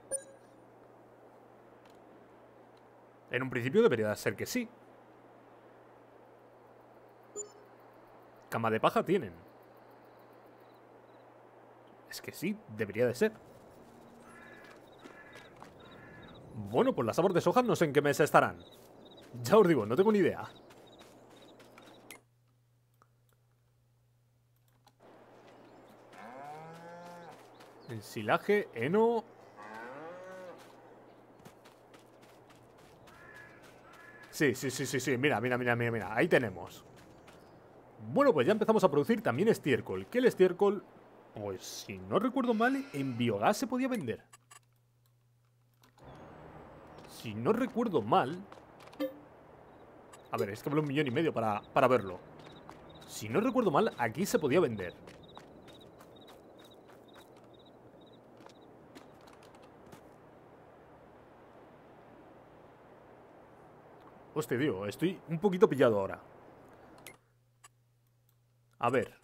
Speaker 1: En un principio debería ser que sí. Cama de paja tienen. Es que sí, debería de ser. Bueno, pues las habas de soja no sé en qué mes estarán. Ya os digo, no tengo ni idea. Ensilaje, heno. Sí, sí, sí, sí, sí. Mira, mira, mira, mira, mira. Ahí tenemos. Bueno, pues ya empezamos a producir también estiércol. Que el estiércol, pues si no recuerdo mal, en biogás se podía vender. Si no recuerdo mal... A ver, es que vale un millón y medio para, para verlo. Si no recuerdo mal, aquí se podía vender. Hostia, tío, estoy un poquito pillado ahora. A ver.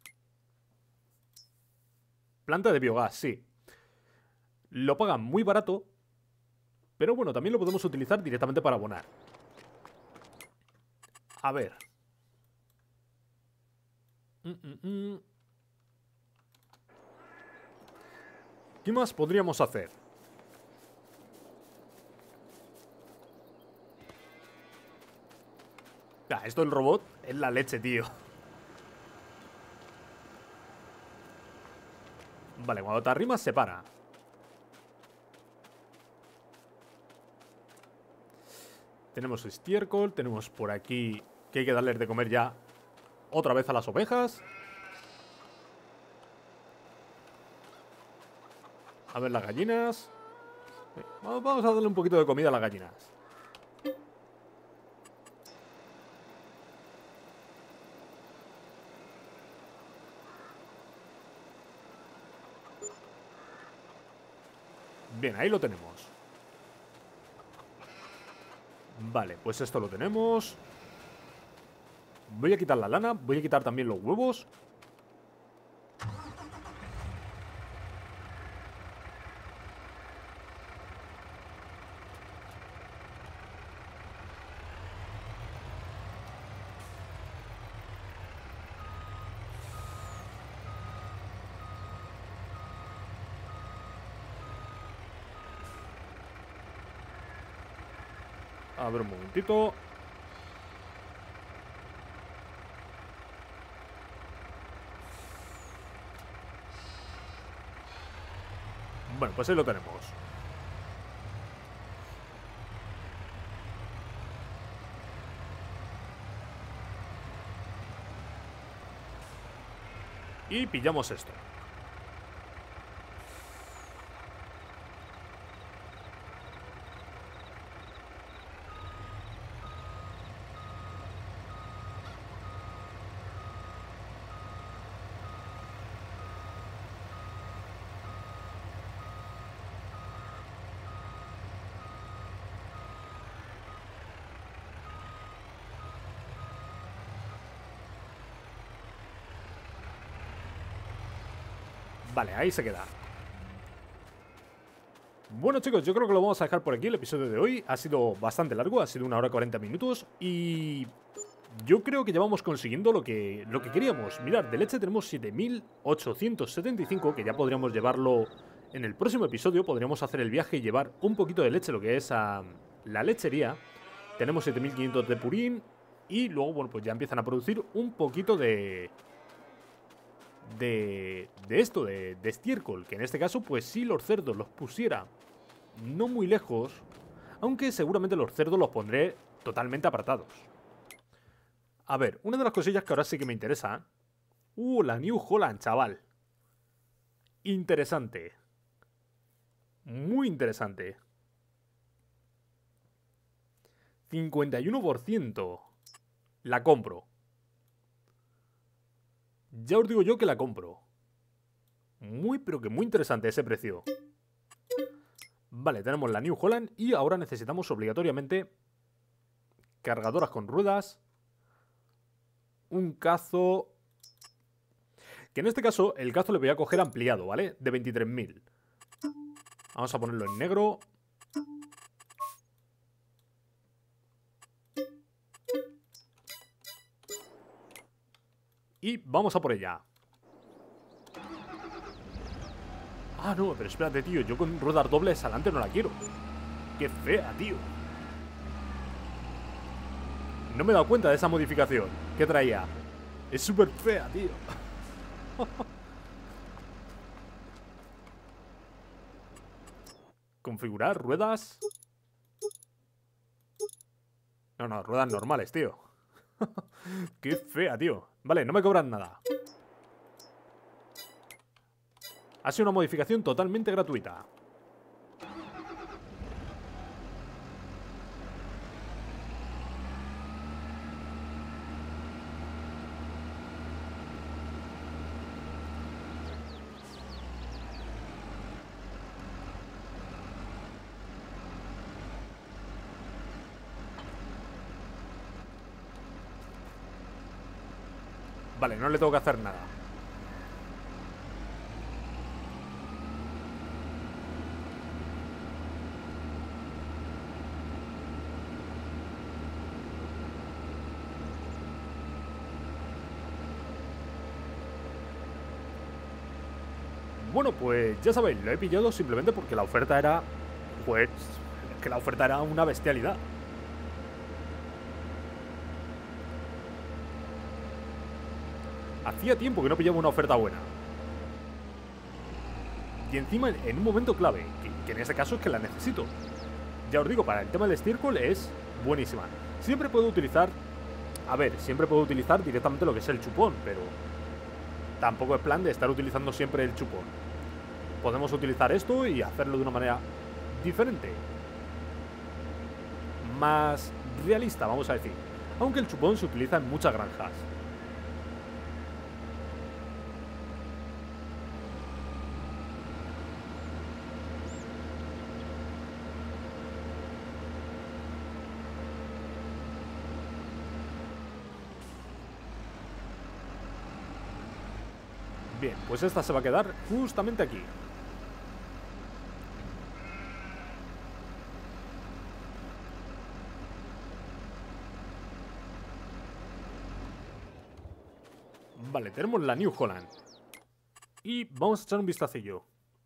Speaker 1: Planta de biogás, sí. Lo pagan muy barato. Pero bueno, también lo podemos utilizar directamente para abonar. A ver. Mm, mm, mm. ¿Qué más podríamos hacer? Ah, esto del robot es la leche, tío. Vale, cuando te arrimas se para. Tenemos estiércol, tenemos por aquí que hay que darles de comer ya otra vez a las ovejas. A ver las gallinas. Vamos a darle un poquito de comida a las gallinas. Bien, ahí lo tenemos. Vale, pues esto lo tenemos. Voy a quitar la lana, voy a quitar también los huevos. A ver un momentito. Bueno, pues ahí lo tenemos. Y pillamos esto. Vale, ahí se queda. Bueno, chicos, yo creo que lo vamos a dejar por aquí. El episodio de hoy ha sido bastante largo, ha sido una hora cuarenta minutos. Y yo creo que ya vamos consiguiendo lo que, lo que queríamos. Mirad, de leche tenemos siete mil ochocientos setenta y cinco, que ya podríamos llevarlo en el próximo episodio. Podríamos hacer el viaje y llevar un poquito de leche, lo que es a la lechería. Tenemos siete mil quinientos de purín. Y luego, bueno, pues ya empiezan a producir un poquito de... De, de esto, de, de estiércol. Que en este caso, pues si los cerdos los pusiera no muy lejos, aunque seguramente los cerdos los pondré totalmente apartados. A ver, una de las cosillas que ahora sí que me interesa. Uh, la New Holland, chaval. Interesante. Muy interesante. cincuenta y uno por ciento. La compro. Ya os digo yo que la compro. Muy, pero que muy interesante ese precio. Vale, tenemos la New Holland y ahora necesitamos obligatoriamente cargadoras con ruedas, un cazo, que en este caso el cazo le voy a coger ampliado, ¿vale? De veintitrés mil. Vamos a ponerlo en negro. Y vamos a por ella. Ah, no, pero espérate, tío. Yo con ruedas dobles adelante no la quiero. Qué fea, tío. No me he dado cuenta de esa modificación que traía. Es súper fea, tío. Configurar ruedas. No, no, ruedas normales, tío. Qué fea, tío. Vale, no me cobran nada. Ha sido una modificación totalmente gratuita. Vale, no le tengo que hacer nada. Bueno, pues ya sabéis, lo he pillado simplemente porque la oferta era... Pues... que la oferta era una bestialidad. Hacía tiempo que no pillaba una oferta buena. Y encima en un momento clave, que, que en este caso es que la necesito. Ya os digo, para el tema del estiércol es buenísima. Siempre puedo utilizar... A ver, siempre puedo utilizar directamente lo que es el chupón, pero... Tampoco es plan de estar utilizando siempre el chupón. Podemos utilizar esto y hacerlo de una manera diferente. Más realista, vamos a decir. Aunque el chupón se utiliza en muchas granjas. Bien, pues esta se va a quedar justamente aquí. Vale, tenemos la New Holland. Y vamos a echar un vistacillo.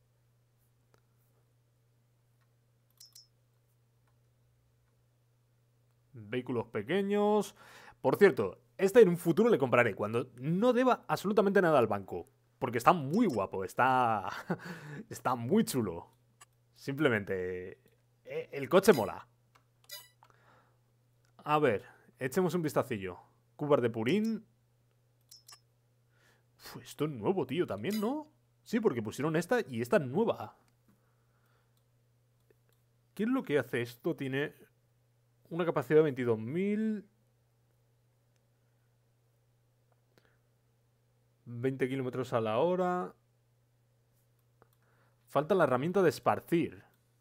Speaker 1: Vehículos pequeños. Por cierto, este en un futuro le compraré cuando no deba absolutamente nada al banco. Porque está muy guapo, está... está muy chulo. Simplemente... el coche mola. A ver, echemos un vistacillo. Cubas de purín. Uf, esto es nuevo, tío, también, ¿no? Sí, porque pusieron esta y esta es nueva. ¿Qué es lo que hace esto? Tiene una capacidad de veintidós mil... veinte kilómetros a la hora. Falta la herramienta de esparcir.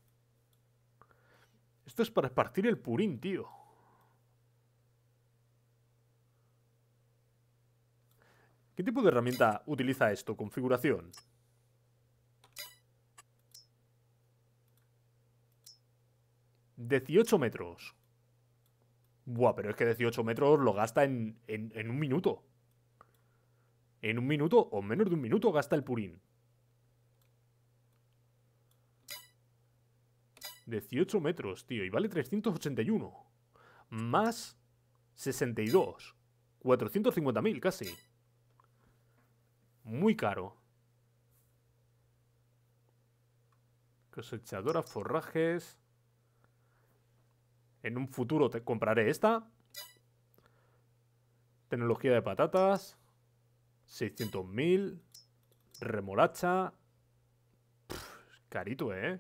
Speaker 1: Esto es para esparcir el purín, tío. ¿Qué tipo de herramienta utiliza esto? Configuración. dieciocho metros. Buah, pero es que dieciocho metros lo gasta en, en, en un minuto. En un minuto o menos de un minuto gasta el purín. dieciocho metros, tío. Y vale trescientos ochenta y uno. Más sesenta y dos. cuatrocientos cincuenta mil casi. Muy caro. Cosechadora, forrajes. En un futuro te compraré esta. Tecnología de patatas. seiscientos mil. Remolacha. Pff, carito, ¿eh?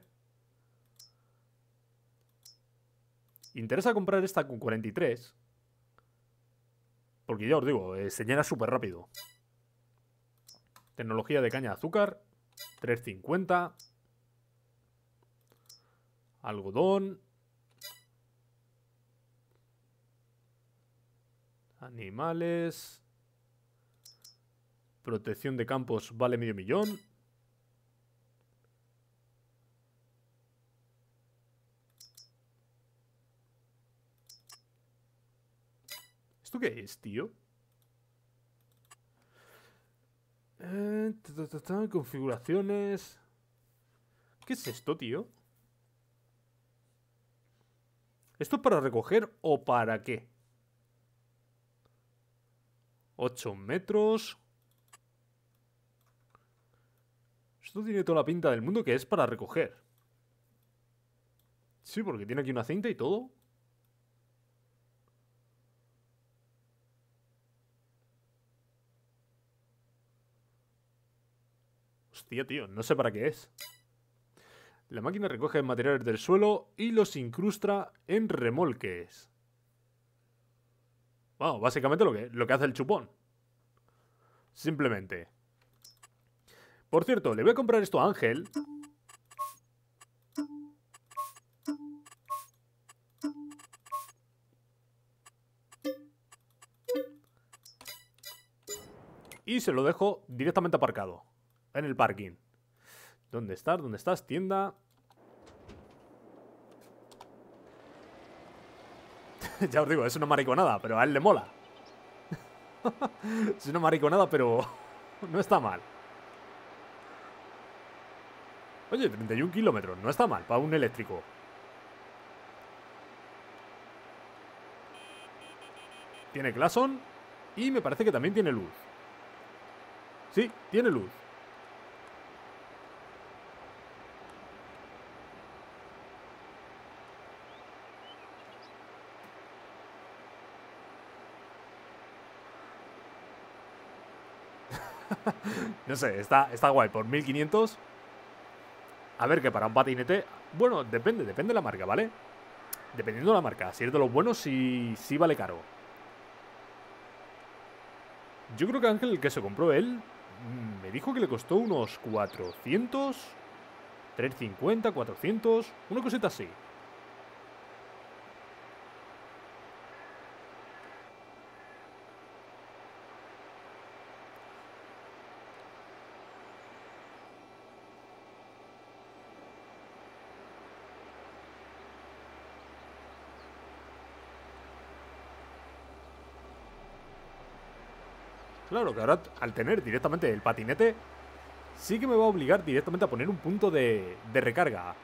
Speaker 1: Interesa comprar esta con cuarenta y tres. Porque ya os digo, eh, se llena súper rápido. Tecnología de caña de azúcar. trescientos cincuenta. Algodón. Animales. Protección de campos vale medio millón. ¿Esto qué es, tío? Eh, ta, ta, ta, ta, configuraciones. ¿Qué es esto, tío? ¿Esto es para recoger o para qué? ocho metros. Esto tiene toda la pinta del mundo que es para recoger. Sí, porque tiene aquí una cinta y todo. Hostia, tío, no sé para qué es. La máquina recoge materiales del suelo y los incrusta en remolques. Bueno, básicamente lo que, lo que hace el chupón. Simplemente. Por cierto, le voy a comprar esto a Ángel. Y se lo dejo directamente aparcado. En el parking. ¿Dónde estás? ¿Dónde estás? Tienda. Ya os digo, es una mariconada, pero a él le mola. Es una mariconada, pero no está mal. Oye, treinta y un kilómetros, no está mal para un eléctrico. Tiene Clason y me parece que también tiene luz. Sí, tiene luz. No sé, está, está guay. Por mil quinientos. A ver, que para un patinete... Bueno, depende, depende de la marca, ¿vale? Dependiendo de la marca. Si es de los buenos, sí, sí vale caro. Yo creo que Ángel, el que se compró él, me dijo que le costó unos cuatrocientos, trescientos cincuenta, cuatrocientos, una cosita así. Claro que ahora, al tener directamente el patinete, sí que me va a obligar directamente a poner un punto de, de recarga.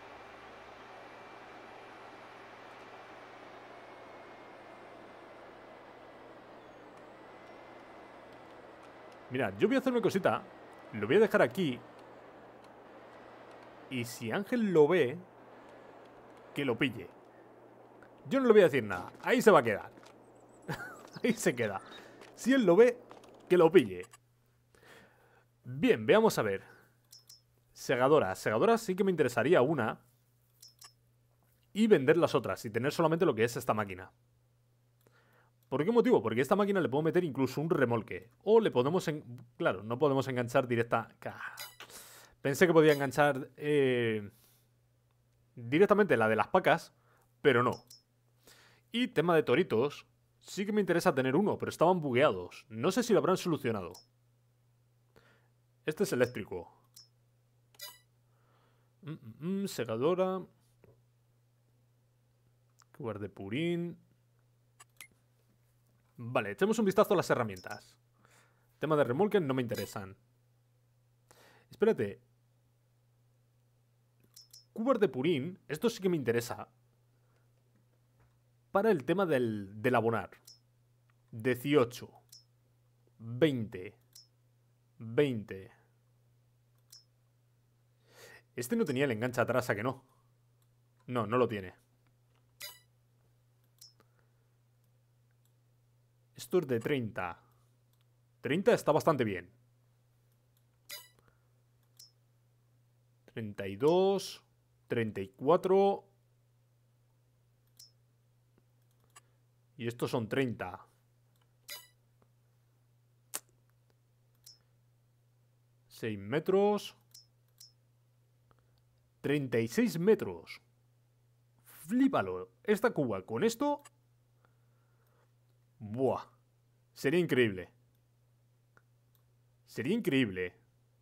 Speaker 1: Mira, yo voy a hacer una cosita. Lo voy a dejar aquí. Y si Ángel lo ve, que lo pille. Yo no le voy a decir nada. Ahí se va a quedar. Ahí se queda. Si él lo ve, que lo pille. Bien, veamos a ver. Segadoras. Segadoras sí que me interesaría una. Y vender las otras. Y tener solamente lo que es esta máquina. ¿Por qué motivo? Porque a esta máquina le puedo meter incluso un remolque. O le podemos... En... Claro, no podemos enganchar directa... Pensé que podía enganchar... Eh... directamente la de las pacas. Pero no. Y tema de toritos. Sí que me interesa tener uno, pero estaban bugueados. No sé si lo habrán solucionado. Este es eléctrico. Mm, mm, mm, segadora. Guarde purín. Vale, echemos un vistazo a las herramientas. Tema de remolque no me interesan. Espérate. Cubos de purín. Esto sí que me interesa. Para el tema del, del abonar. dieciocho. veinte. veinte. Este no tenía el enganche atrás, ¿a que no? No, no lo tiene. Esto es de treinta. treinta está bastante bien. treinta y dos. treinta y cuatro. Y estos son treinta. seis metros. treinta y seis metros. Flípalo. Esta cuba con esto... Buah. Sería increíble. Sería increíble.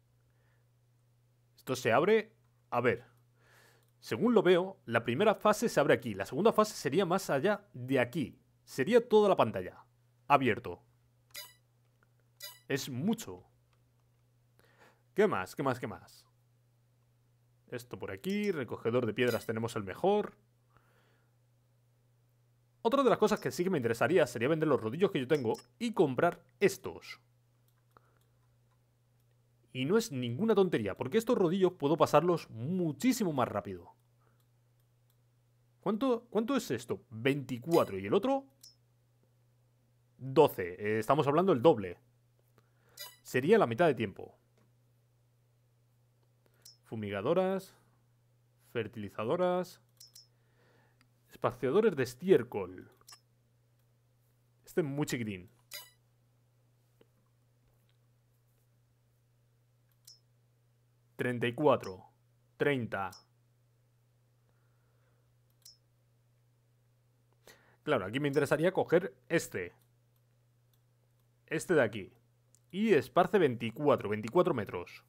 Speaker 1: Esto se abre... A ver. Según lo veo, la primera fase se abre aquí. La segunda fase sería más allá de aquí. Sería toda la pantalla. Abierto. Es mucho. ¿Qué más? ¿Qué más? ¿Qué más? Esto por aquí. Recogedor de piedras tenemos el mejor. Otra de las cosas que sí que me interesaría sería vender los rodillos que yo tengo y comprar estos. Y no es ninguna tontería, porque estos rodillos puedo pasarlos muchísimo más rápido. ¿Cuánto, cuánto es esto? veinticuatro. ¿Y el otro? doce. Eh, estamos hablando del doble. Sería la mitad de tiempo. Fumigadoras. Fertilizadoras. Espaciadores de estiércol. Este es muy chiquitín. treinta y cuatro. treinta. Claro, aquí me interesaría coger este. Este de aquí. Y esparce veinticuatro. veinticuatro metros.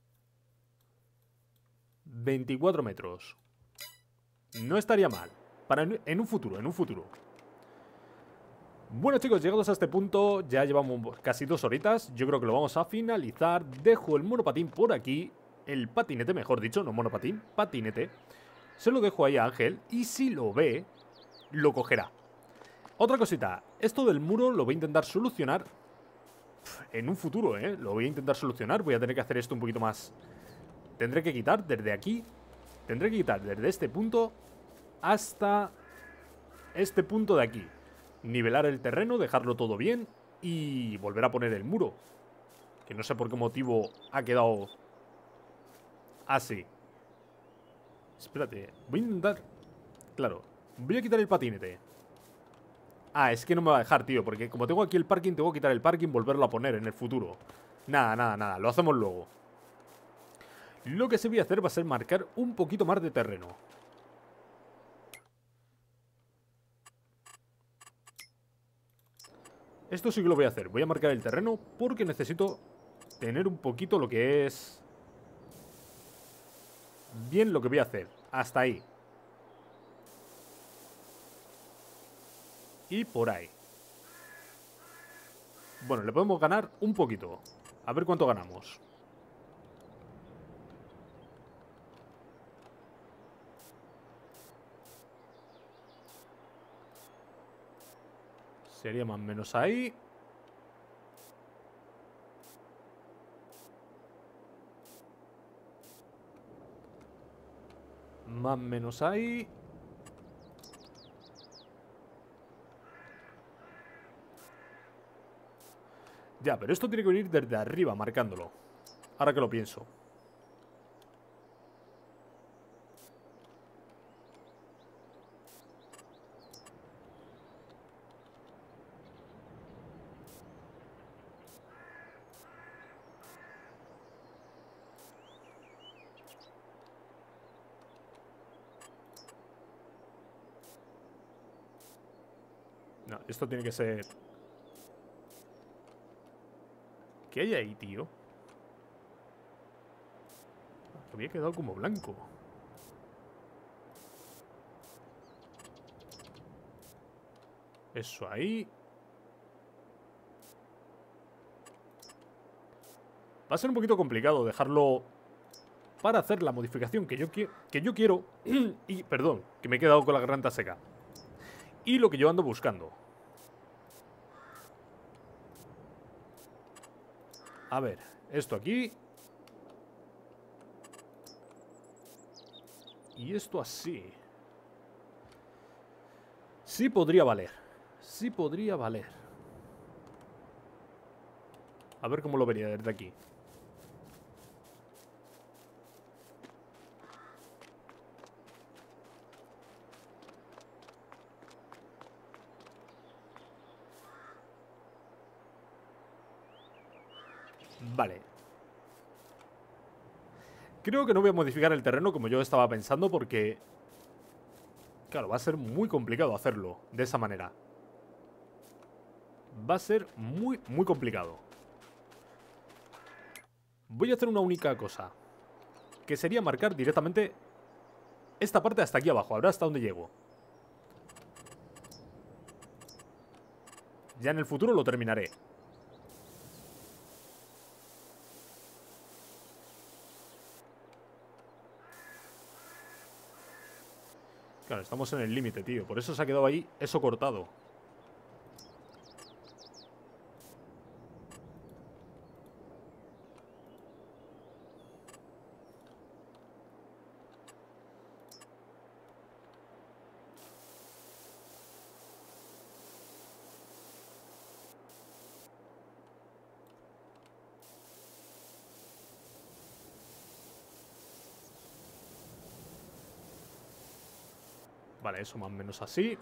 Speaker 1: veinticuatro metros. No estaría mal. Para en un futuro, en un futuro. Bueno, chicos, llegados a este punto, ya llevamos casi dos horitas. Yo creo que lo vamos a finalizar. Dejo el monopatín por aquí. El patinete, mejor dicho, no monopatín, patinete. Se lo dejo ahí a Ángel y si lo ve, lo cogerá. Otra cosita, esto del muro lo voy a intentar solucionar en un futuro, ¿eh? Lo voy a intentar solucionar, voy a tener que hacer esto un poquito más. Tendré que quitar desde aquí, tendré que quitar desde este punto hasta este punto de aquí. Nivelar el terreno, dejarlo todo bien y volver a poner el muro. Que no sé por qué motivo ha quedado así. Espérate, voy a intentar. Claro, voy a quitar el patinete. Ah, es que no me va a dejar, tío, porque como tengo aquí el parking, tengo que quitar el parking y volverlo a poner en el futuro. Nada, nada, nada, lo hacemos luego. Lo que sí voy a hacer va a ser marcar un poquito más de terreno. Esto sí que lo voy a hacer. Voy a marcar el terreno porque necesito tener un poquito lo que es bien lo que voy a hacer. Hasta ahí. Y por ahí. Bueno, le podemos ganar un poquito. A ver cuánto ganamos. Sería más o menos ahí. Más o menos ahí. Ya, pero esto tiene que venir desde arriba, marcándolo. Ahora que lo pienso. No, esto tiene que ser... ¿Qué hay ahí, tío? Había quedado como blanco. Eso ahí. Va a ser un poquito complicado dejarlo para hacer la modificación que yo, que, que yo quiero. Y, perdón, que me he quedado con la garganta seca. Y lo que yo ando buscando. A ver, esto aquí. Y esto así. Sí podría valer. Sí podría valer. A ver cómo lo vería desde aquí. Vale. Creo que no voy a modificar el terreno como yo estaba pensando porque... Claro, va a ser muy complicado hacerlo de esa manera. Va a ser muy, muy complicado. Voy a hacer una única cosa. Que sería marcar directamente esta parte hasta aquí abajo. A ver hasta dónde llego. Ya en el futuro lo terminaré. Claro, estamos en el límite, tío. Por eso se ha quedado ahí eso cortado. Vale, eso más o menos así.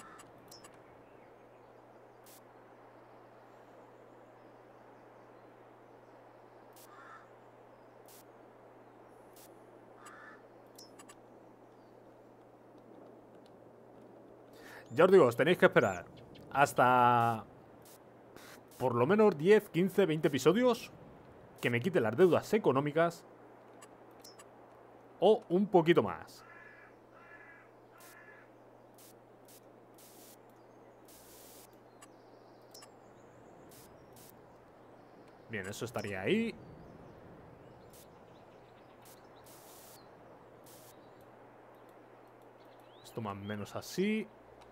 Speaker 1: Ya os digo, os tenéis que esperar hasta por lo menos diez, quince, veinte episodios que me quite las deudas económicas o un poquito más. Bien, eso estaría ahí. Esto más o menos así.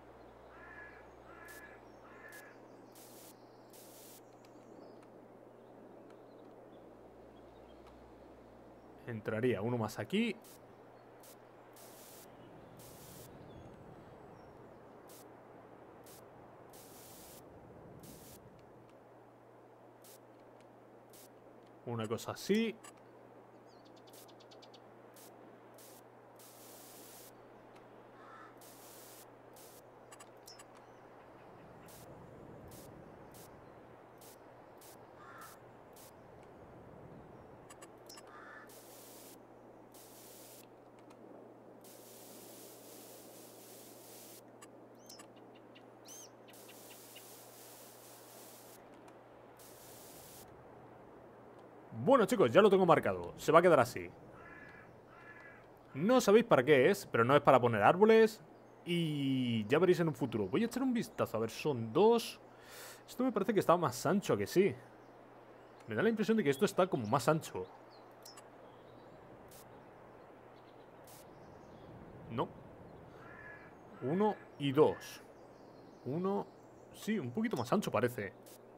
Speaker 1: Entraría uno más aquí. Una cosa así. Bueno, chicos, ya lo tengo marcado. Se va a quedar así. No sabéis para qué es, pero no es para poner árboles. Y ya veréis en un futuro. Voy a echar un vistazo. A ver, son dos. Esto me parece que está más ancho, que sí. Me da la impresión de que esto está como más ancho. No. Uno y dos. Uno... Sí, un poquito más ancho parece.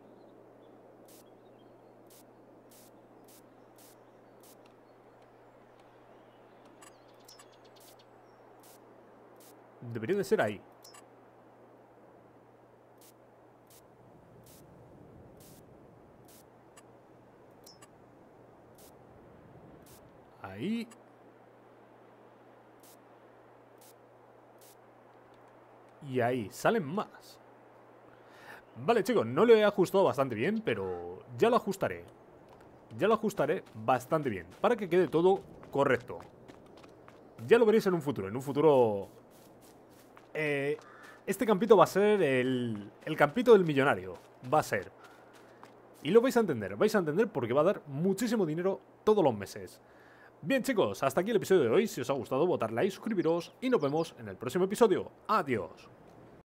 Speaker 1: Debería de ser ahí. Ahí. Y ahí, salen más. Vale, chicos, no lo he ajustado bastante bien, pero ya lo ajustaré. Ya lo ajustaré bastante bien, para que quede todo correcto. Ya lo veréis en un futuro. En un futuro... Eh, este campito va a ser el, el campito del millonario. Va a ser. Y lo vais a entender, vais a entender porque va a dar muchísimo dinero todos los meses. Bien, chicos, hasta aquí el episodio de hoy. Si os ha gustado, votad like, suscribiros y nos vemos en el próximo episodio. Adiós.